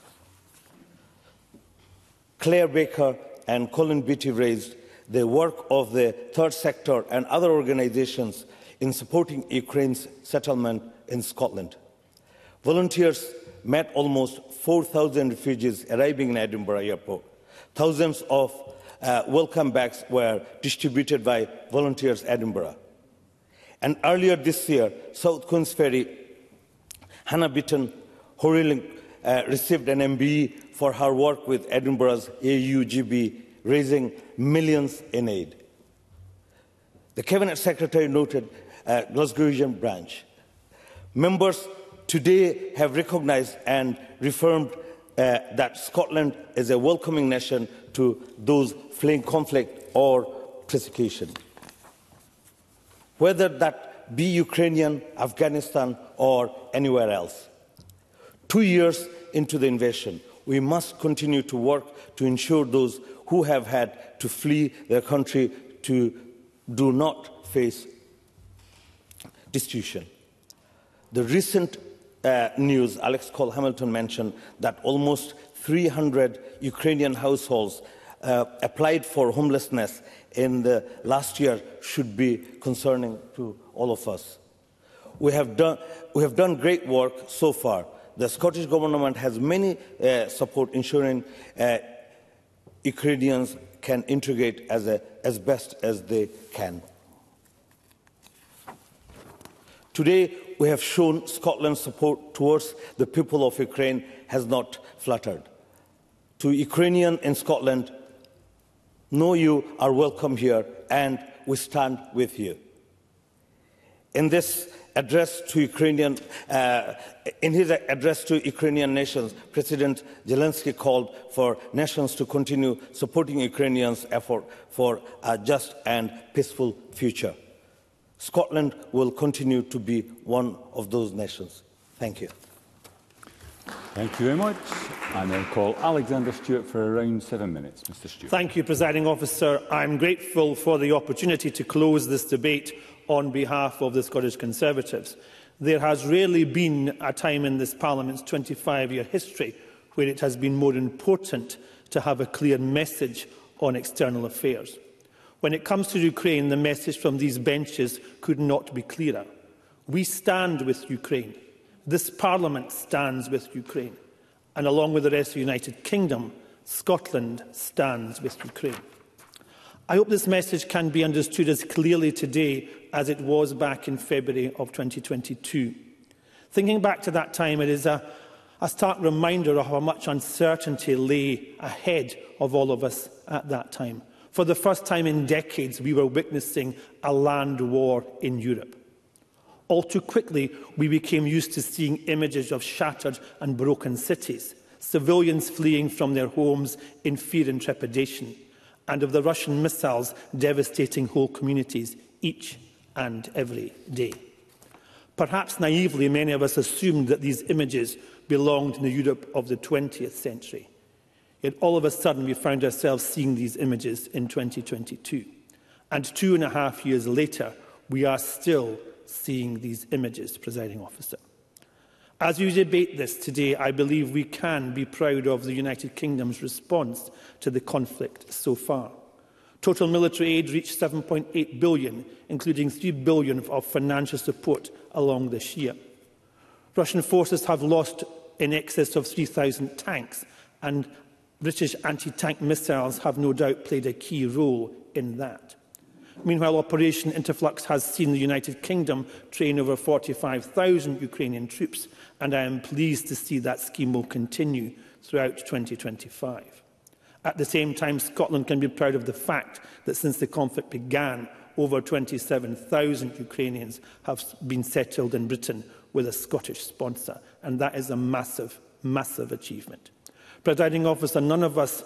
Claire Baker and Colin Beattie raised the work of the third sector and other organisations in supporting Ukraine's settlement in Scotland. Volunteers met almost 4,000 refugees arriving in Edinburgh Airport. Thousands of welcome bags were distributed by Volunteers Edinburgh. And earlier this year, South Queensferry, Hannah Bitton-Horilink received an MBE for her work with Edinburgh's AUGB, raising millions in aid. The Cabinet Secretary noted Glasgowian branch. Members today have recognised and reaffirmed that Scotland is a welcoming nation to those fleeing conflict or persecution. Whether that be Ukrainian, Afghanistan or anywhere else. 2 years into the invasion, we must continue to work to ensure those who have had to flee their country do not face destitution. The recent news, Alex Cole-Hamilton mentioned that almost 300 Ukrainian households applied for homelessness in the last year should be concerning to all of us. We have done great work so far. The Scottish Government has many support ensuring Ukrainians can integrate as best as they can. Today, we have shown Scotland's support towards the people of Ukraine has not fluttered. To Ukrainians in Scotland, know you are welcome here and we stand with you. In his address to Ukrainian nations, President Zelensky called for nations to continue supporting Ukrainians' effort for a just and peaceful future. Scotland will continue to be one of those nations. Thank you. Thank you very much. I now call Alexander Stewart for around 7 minutes. Mr. Stewart. Thank you, Presiding Officer. I'm grateful for the opportunity to close this debate on behalf of the Scottish Conservatives. There has rarely been a time in this Parliament's 25-year history where it has been more important to have a clear message on external affairs. When it comes to Ukraine, the message from these benches could not be clearer. We stand with Ukraine. This Parliament stands with Ukraine. And along with the rest of the United Kingdom, Scotland stands with Ukraine. I hope this message can be understood as clearly today as it was back in February of 2022. Thinking back to that time, it is a stark reminder of how much uncertainty lay ahead of all of us at that time. For the first time in decades, we were witnessing a land war in Europe. All too quickly, we became used to seeing images of shattered and broken cities, civilians fleeing from their homes in fear and trepidation, and of the Russian missiles devastating whole communities each and every day. Perhaps naively, many of us assumed that these images belonged in the Europe of the 20th century. Yet all of a sudden we found ourselves seeing these images in 2022. And 2.5 years later, we are still seeing these images, Presiding Officer. As we debate this today, I believe we can be proud of the United Kingdom's response to the conflict so far. Total military aid reached £7.8 billion, including £3 billion of financial support along this year. Russian forces have lost in excess of 3,000 tanks, and British anti-tank missiles have no doubt played a key role in that. Meanwhile, Operation Interflux has seen the United Kingdom train over 45,000 Ukrainian troops, and I am pleased to see that scheme will continue throughout 2025. At the same time, Scotland can be proud of the fact that since the conflict began, over 27,000 Ukrainians have been settled in Britain with a Scottish sponsor, and that is a massive, massive achievement. Presiding Officer, none of us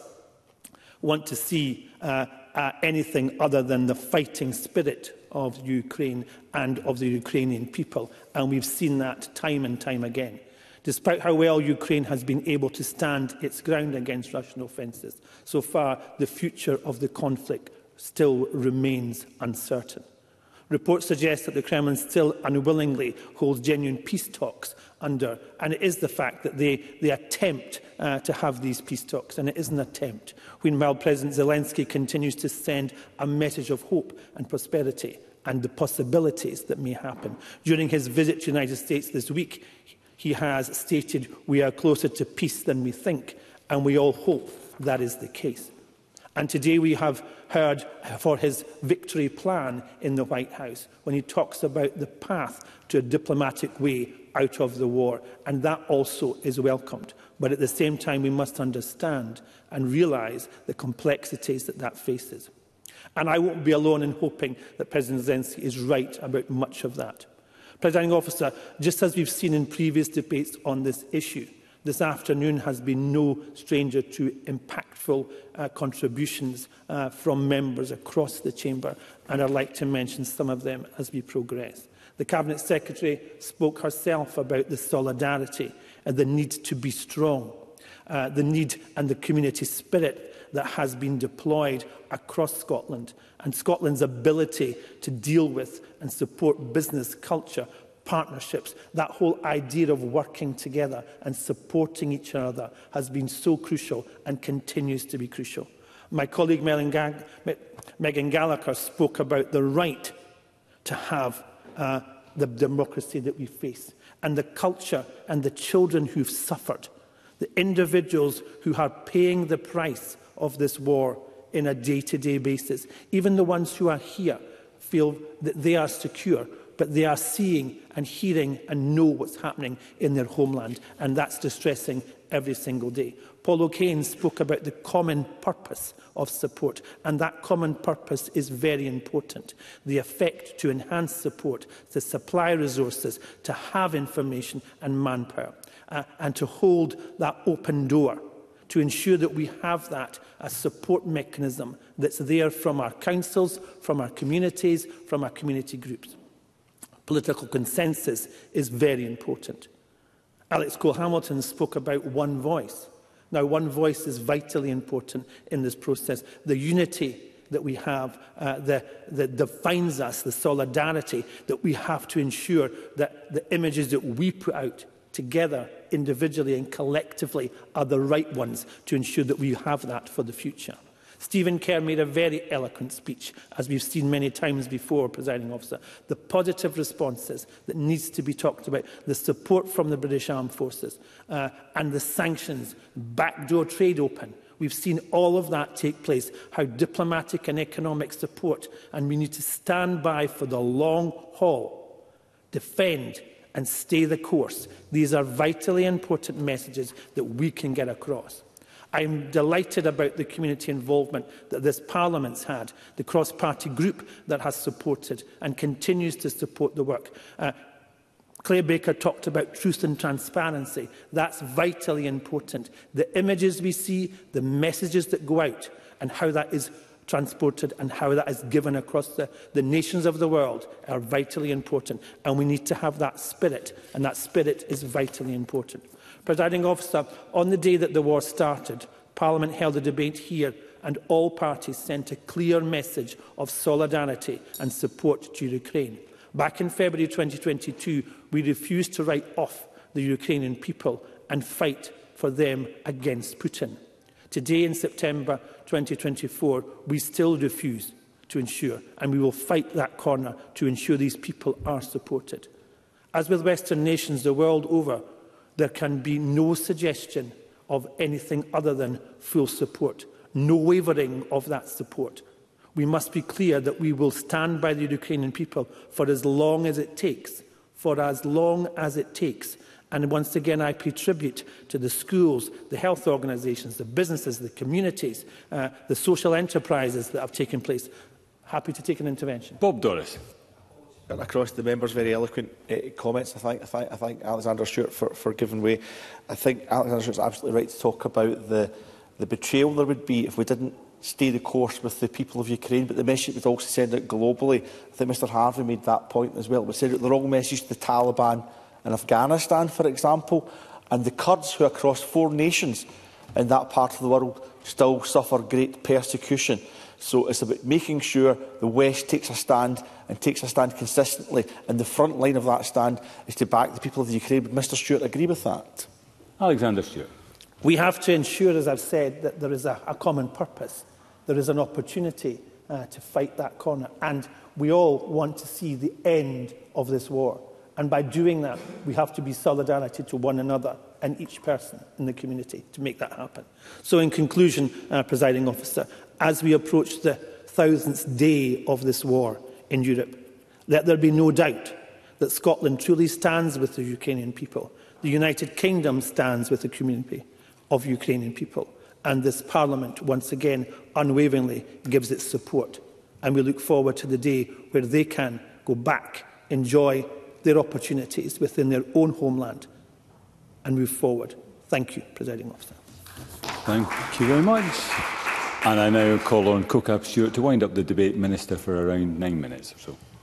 want to see anything other than the fighting spirit of Ukraine and of the Ukrainian people, and we've seen that time and time again. Despite how well Ukraine has been able to stand its ground against Russian offences, so far the future of the conflict still remains uncertain. Reports suggest that the Kremlin still unwillingly holds genuine peace talks under, and it is the fact that they attempt to have these peace talks, and it is an attempt. Meanwhile, President Zelensky continues to send a message of hope and prosperity and the possibilities that may happen. During his visit to the United States this week, he has stated, "We are closer to peace than we think," and we all hope that is the case. And today we have heard for his victory plan in the White House when he talks about the path to a diplomatic way out of the war, and that also is welcomed. But at the same time, we must understand and realise the complexities that faces. And I won't be alone in hoping that President Zelensky is right about much of that. Presiding Officer, just as we've seen in previous debates on this issue, this afternoon has been no stranger to impactful contributions from members across the Chamber, and I'd like to mention some of them as we progress. The Cabinet Secretary spoke herself about the solidarity and the need to be strong, the need and the community spirit that has been deployed across Scotland, and Scotland's ability to deal with and support business, culture, partnerships, that whole idea of working together and supporting each other has been so crucial and continues to be crucial. My colleague Megan Gallagher spoke about the right to have the democracy that we face, and the culture and the children who've suffered, the individuals who are paying the price of this war in a day-to-day basis. Even the ones who are here feel that they are secure, but they are seeing and hearing and know what's happening in their homeland, and that's distressing every single day. Paul O'Kane spoke about the common purpose of support, and that common purpose is very important. The effect to enhance support, to supply resources, to have information and manpower, and to hold that open door, to ensure that we have that as support mechanism that's there from our councils, from our communities, from our community groups. Political consensus is very important. Alex Cole-Hamilton spoke about one voice. Now, one voice is vitally important in this process. The unity that we have that defines us, the solidarity that we have to ensure that the images that we put out together, individually and collectively, are the right ones to ensure that we have that for the future. Stephen Kerr made a very eloquent speech, as we've seen many times before, Presiding Officer. The positive responses that needs to be talked about, the support from the British Armed Forces, and the sanctions, backdoor trade open. We've seen all of that take place, how diplomatic and economic support, and we need to stand by for the long haul, defend and stay the course. These are vitally important messages that we can get across. I'm delighted about the community involvement that this Parliament's had, the cross-party group that has supported and continues to support the work. Claire Baker talked about truth and transparency. That's vitally important. The images we see, the messages that go out, and how that is transported and how that is given across the nations of the world are vitally important. And we need to have that spirit, and that spirit is vitally important. Presiding Officer, on the day that the war started, Parliament held a debate here and all parties sent a clear message of solidarity and support to Ukraine. Back in February 2022, we refused to write off the Ukrainian people and fight for them against Putin. Today, in September 2024, we still refuse to ensure, and we will fight that corner to ensure these people are supported. As with Western nations the world over, there can be no suggestion of anything other than full support, no wavering of that support. We must be clear that we will stand by the Ukrainian people for as long as it takes, And once again, I pay tribute to the schools, the health organisations, the businesses, the communities, the social enterprises that have taken place. Happy to take an intervention. Bob Doris. Across the members' very eloquent comments, I thank Alexander Stewart for giving way. I think Alexander Stewart's absolutely right to talk about the betrayal there would be if we didn't stay the course with the people of Ukraine, but the message would also send out globally. I think Mr Harvey made that point as well. It would send out the wrong message to the Taliban in Afghanistan, for example, and the Kurds who across 4 nations in that part of the world still suffer great persecution. So it's about making sure the West takes a stand and takes a stand consistently, and the front line of that stand is to back the people of the Ukraine. Would Mr Stewart agree with that? Alexander Stewart. We have to ensure, as I've said, that there is a common purpose. There is an opportunity to fight that corner, and we all want to see the end of this war. And by doing that, we have to be solidarity to one another and each person in the community to make that happen. So in conclusion, Presiding Officer, as we approach the 1000th day of this war in Europe, let there be no doubt that Scotland truly stands with the Ukrainian people. The United Kingdom stands with the community of Ukrainian people. And this Parliament, once again, unwaveringly gives its support. And we look forward to the day where they can go back, enjoy their opportunities within their own homeland and move forward. Thank you, Presiding Officer. Thank you very much. And I now call on COCAB Stewart to wind up the debate. Minister, for around 9 minutes or so.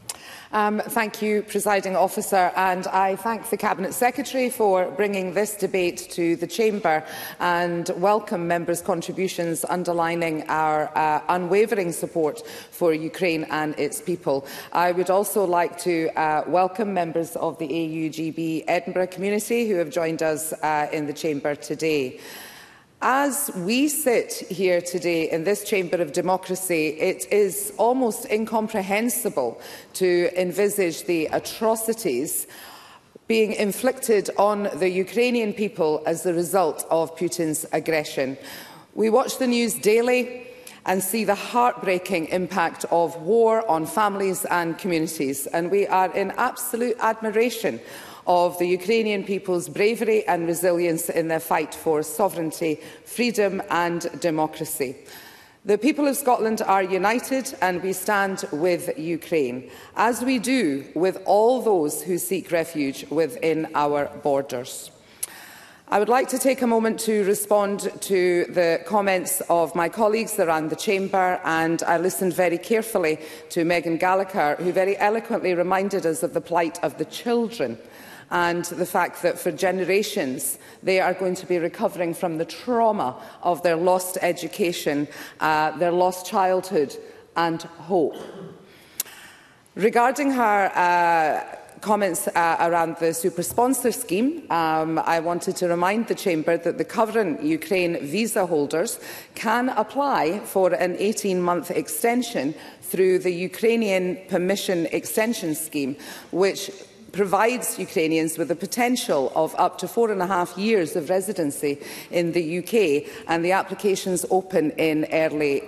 Thank you, Presiding Officer, and I thank the Cabinet Secretary for bringing this debate to the Chamber and welcome members' contributions underlining our unwavering support for Ukraine and its people. I would also like to welcome members of the AUGB Edinburgh community who have joined us in the Chamber today. As we sit here today in this chamber of democracy, it is almost incomprehensible to envisage the atrocities being inflicted on the Ukrainian people as the result of Putin's aggression. We watch the news daily and see the heartbreaking impact of war on families and communities, and we are in absolute admiration of the Ukrainian people's bravery and resilience in their fight for sovereignty, freedom and democracy. The people of Scotland are united and we stand with Ukraine, as we do with all those who seek refuge within our borders. I would like to take a moment to respond to the comments of my colleagues around the Chamber, and I listened very carefully to Megan Gallagher, who very eloquently reminded us of the plight of the children and the fact that for generations they are going to be recovering from the trauma of their lost education, their lost childhood and hope. Regarding her comments around the super-sponsor scheme, I wanted to remind the Chamber that the current Ukraine visa holders can apply for an 18-month extension through the Ukrainian Permission Extension Scheme, which provides Ukrainians with the potential of up to 4.5 years of residency in the UK, and the applications open in early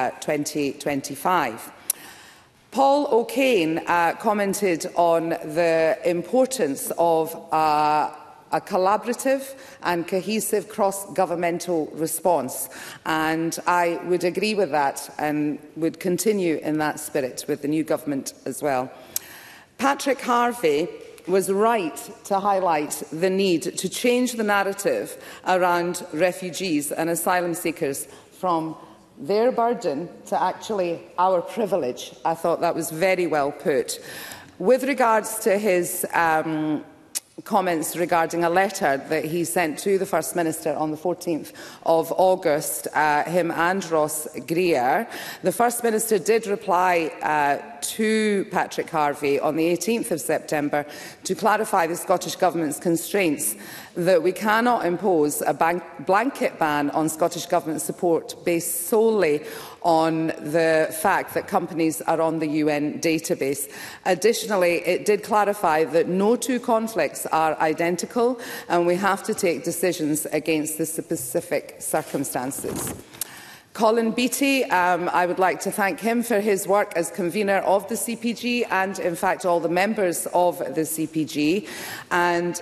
2025. Paul O'Kane commented on the importance of a collaborative and cohesive cross-governmental response, and I would agree with that and would continue in that spirit with the new government as well. Patrick Harvey was right to highlight the need to change the narrative around refugees and asylum seekers from their burden to actually our privilege. I thought that was very well put. With regards to his comments regarding a letter that he sent to the First Minister on the 14th of August, him and Ross Greer, the First Minister did reply to Patrick Harvey on the 18th of September to clarify the Scottish Government's constraints that we cannot impose a blanket ban on Scottish Government support based solely on the fact that companies are on the UN database. Additionally, it did clarify that no two conflicts are identical and we have to take decisions against the specific circumstances. Colin Beattie, I would like to thank him for his work as convener of the CPG and, in fact, all the members of the CPG, and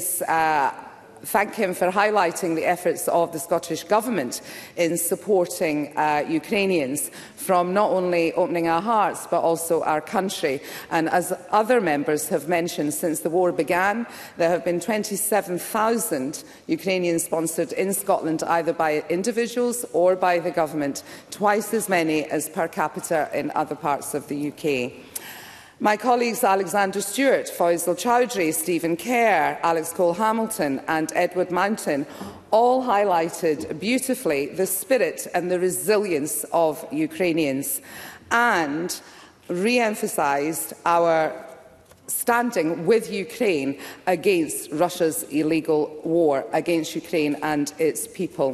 thank him for highlighting the efforts of the Scottish Government in supporting Ukrainians from not only opening our hearts but also our country. And as other members have mentioned, since the war began, there have been 27,000 Ukrainians sponsored in Scotland, either by individuals or by the government, twice as many as per capita in other parts of the UK. My colleagues Alexander Stewart, Faisal Chowdhury, Stephen Kerr, Alex Cole-Hamilton and Edward Mountain all highlighted beautifully the spirit and the resilience of Ukrainians and re-emphasised our standing with Ukraine against Russia's illegal war against Ukraine and its people.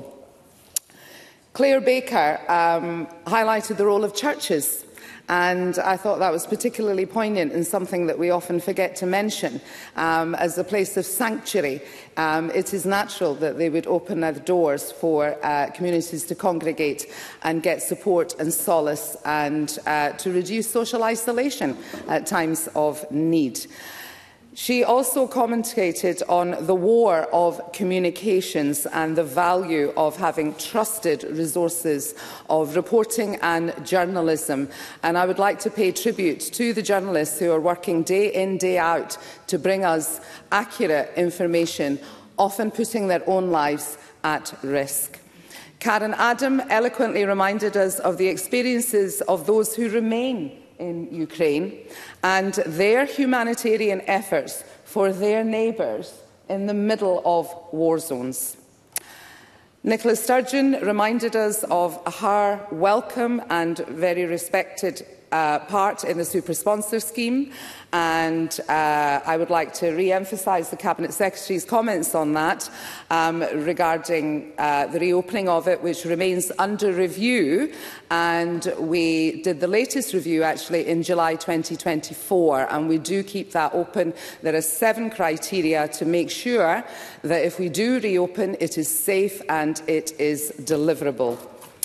Claire Baker highlighted the role of churches, and I thought that was particularly poignant and something that we often forget to mention. As a place of sanctuary, it is natural that they would open their doors for communities to congregate and get support and solace and to reduce social isolation at times of need. She also commented on the war of communications and the value of having trusted resources of reporting and journalism. And I would like to pay tribute to the journalists who are working day in, day out to bring us accurate information, often putting their own lives at risk. Karen Adam eloquently reminded us of the experiences of those who remain in Ukraine and their humanitarian efforts for their neighbours in the middle of war zones. Nicola Sturgeon reminded us of her welcome and very respected part in the Super Sponsor scheme, and I would like to re-emphasise the Cabinet Secretary's comments on that regarding the reopening of it, which remains under review, and we did the latest review actually in July 2024, and we do keep that open. There are 7 criteria to make sure that if we do reopen, it is safe and it is deliverable.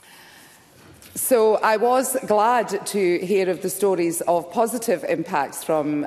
So I was glad to hear of the stories of positive impacts from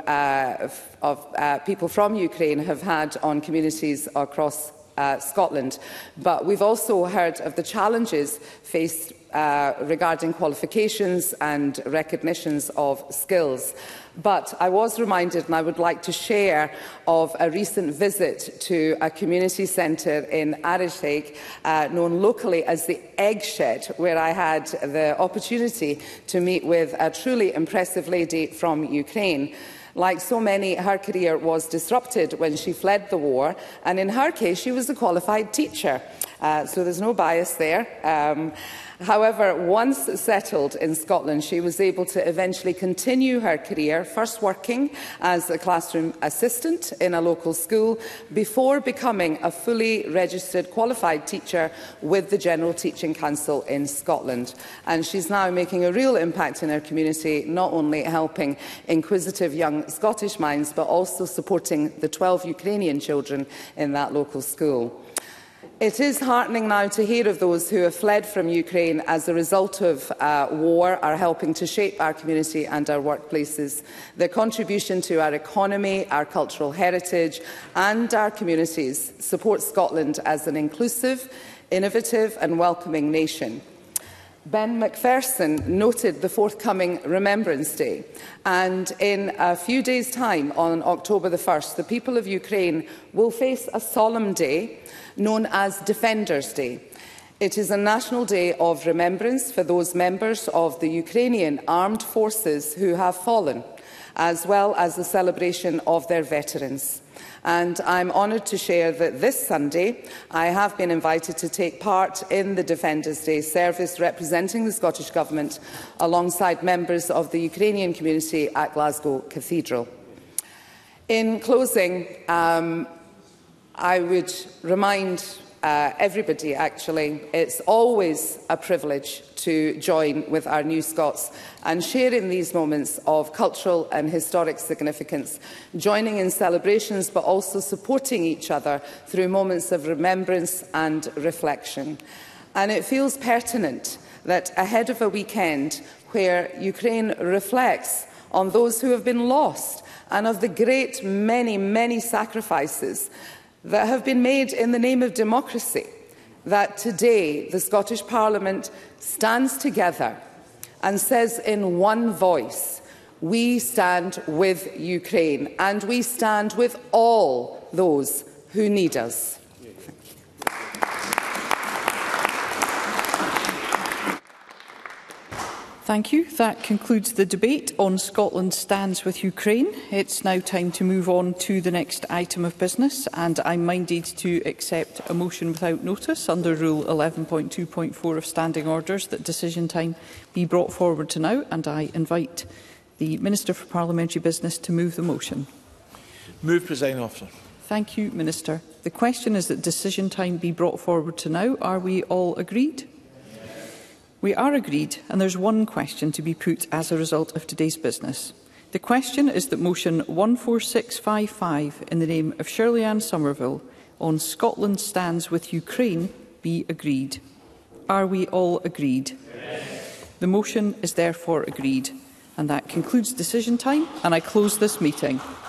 people from Ukraine have had on communities across Scotland. But we've also heard of the challenges faced regarding qualifications and recognitions of skills. But I was reminded, and I would like to share, of a recent visit to a community centre in Arishake, known locally as the Egg Shed, where I had the opportunity to meet with a truly impressive lady from Ukraine. Like so many, her career was disrupted when she fled the war, and in her case, she was a qualified teacher. So there's no bias there. However, once settled in Scotland, she was able to eventually continue her career, first working as a classroom assistant in a local school, before becoming a fully registered qualified teacher with the General Teaching Council in Scotland. And she's now making a real impact in her community, not only helping inquisitive young Scottish minds, but also supporting the 12 Ukrainian children in that local school. It is heartening now to hear of those who have fled from Ukraine as a result of war are helping to shape our community and our workplaces. Their contribution to our economy, our cultural heritage and our communities supports Scotland as an inclusive, innovative and welcoming nation. Ben Macpherson noted the forthcoming Remembrance Day, and in a few days' time, on October the 1st, the people of Ukraine will face a solemn day known as Defenders' Day. It is a national day of remembrance for those members of the Ukrainian armed forces who have fallen, as well as the celebration of their veterans. And I'm honoured to share that this Sunday I have been invited to take part in the Defenders' Day service representing the Scottish Government alongside members of the Ukrainian community at Glasgow Cathedral. In closing, I would remind everybody, actually, it's always a privilege to join with our new Scots and share in these moments of cultural and historic significance, joining in celebrations but also supporting each other through moments of remembrance and reflection. And it feels pertinent that ahead of a weekend where Ukraine reflects on those who have been lost and of the great many sacrifices that have been made in the name of democracy, that today the Scottish Parliament stands together and says in one voice, we stand with Ukraine and we stand with all those who need us. Thank you. That concludes the debate on Scotland Stands with Ukraine. It's now time to move on to the next item of business, and I'm minded to accept a motion without notice under Rule 11.2.4 of Standing Orders that decision time be brought forward to now, and I invite the Minister for Parliamentary Business to move the motion. Move, Presiding Officer. Thank you, Minister. The question is that decision time be brought forward to now. Are we all agreed? We are agreed, and there's one question to be put as a result of today's business. The question is that motion 14655 in the name of Shirley-Ann Somerville on Scotland Stands with Ukraine be agreed. Are we all agreed? Yes. The motion is therefore agreed, and that concludes decision time, and I close this meeting.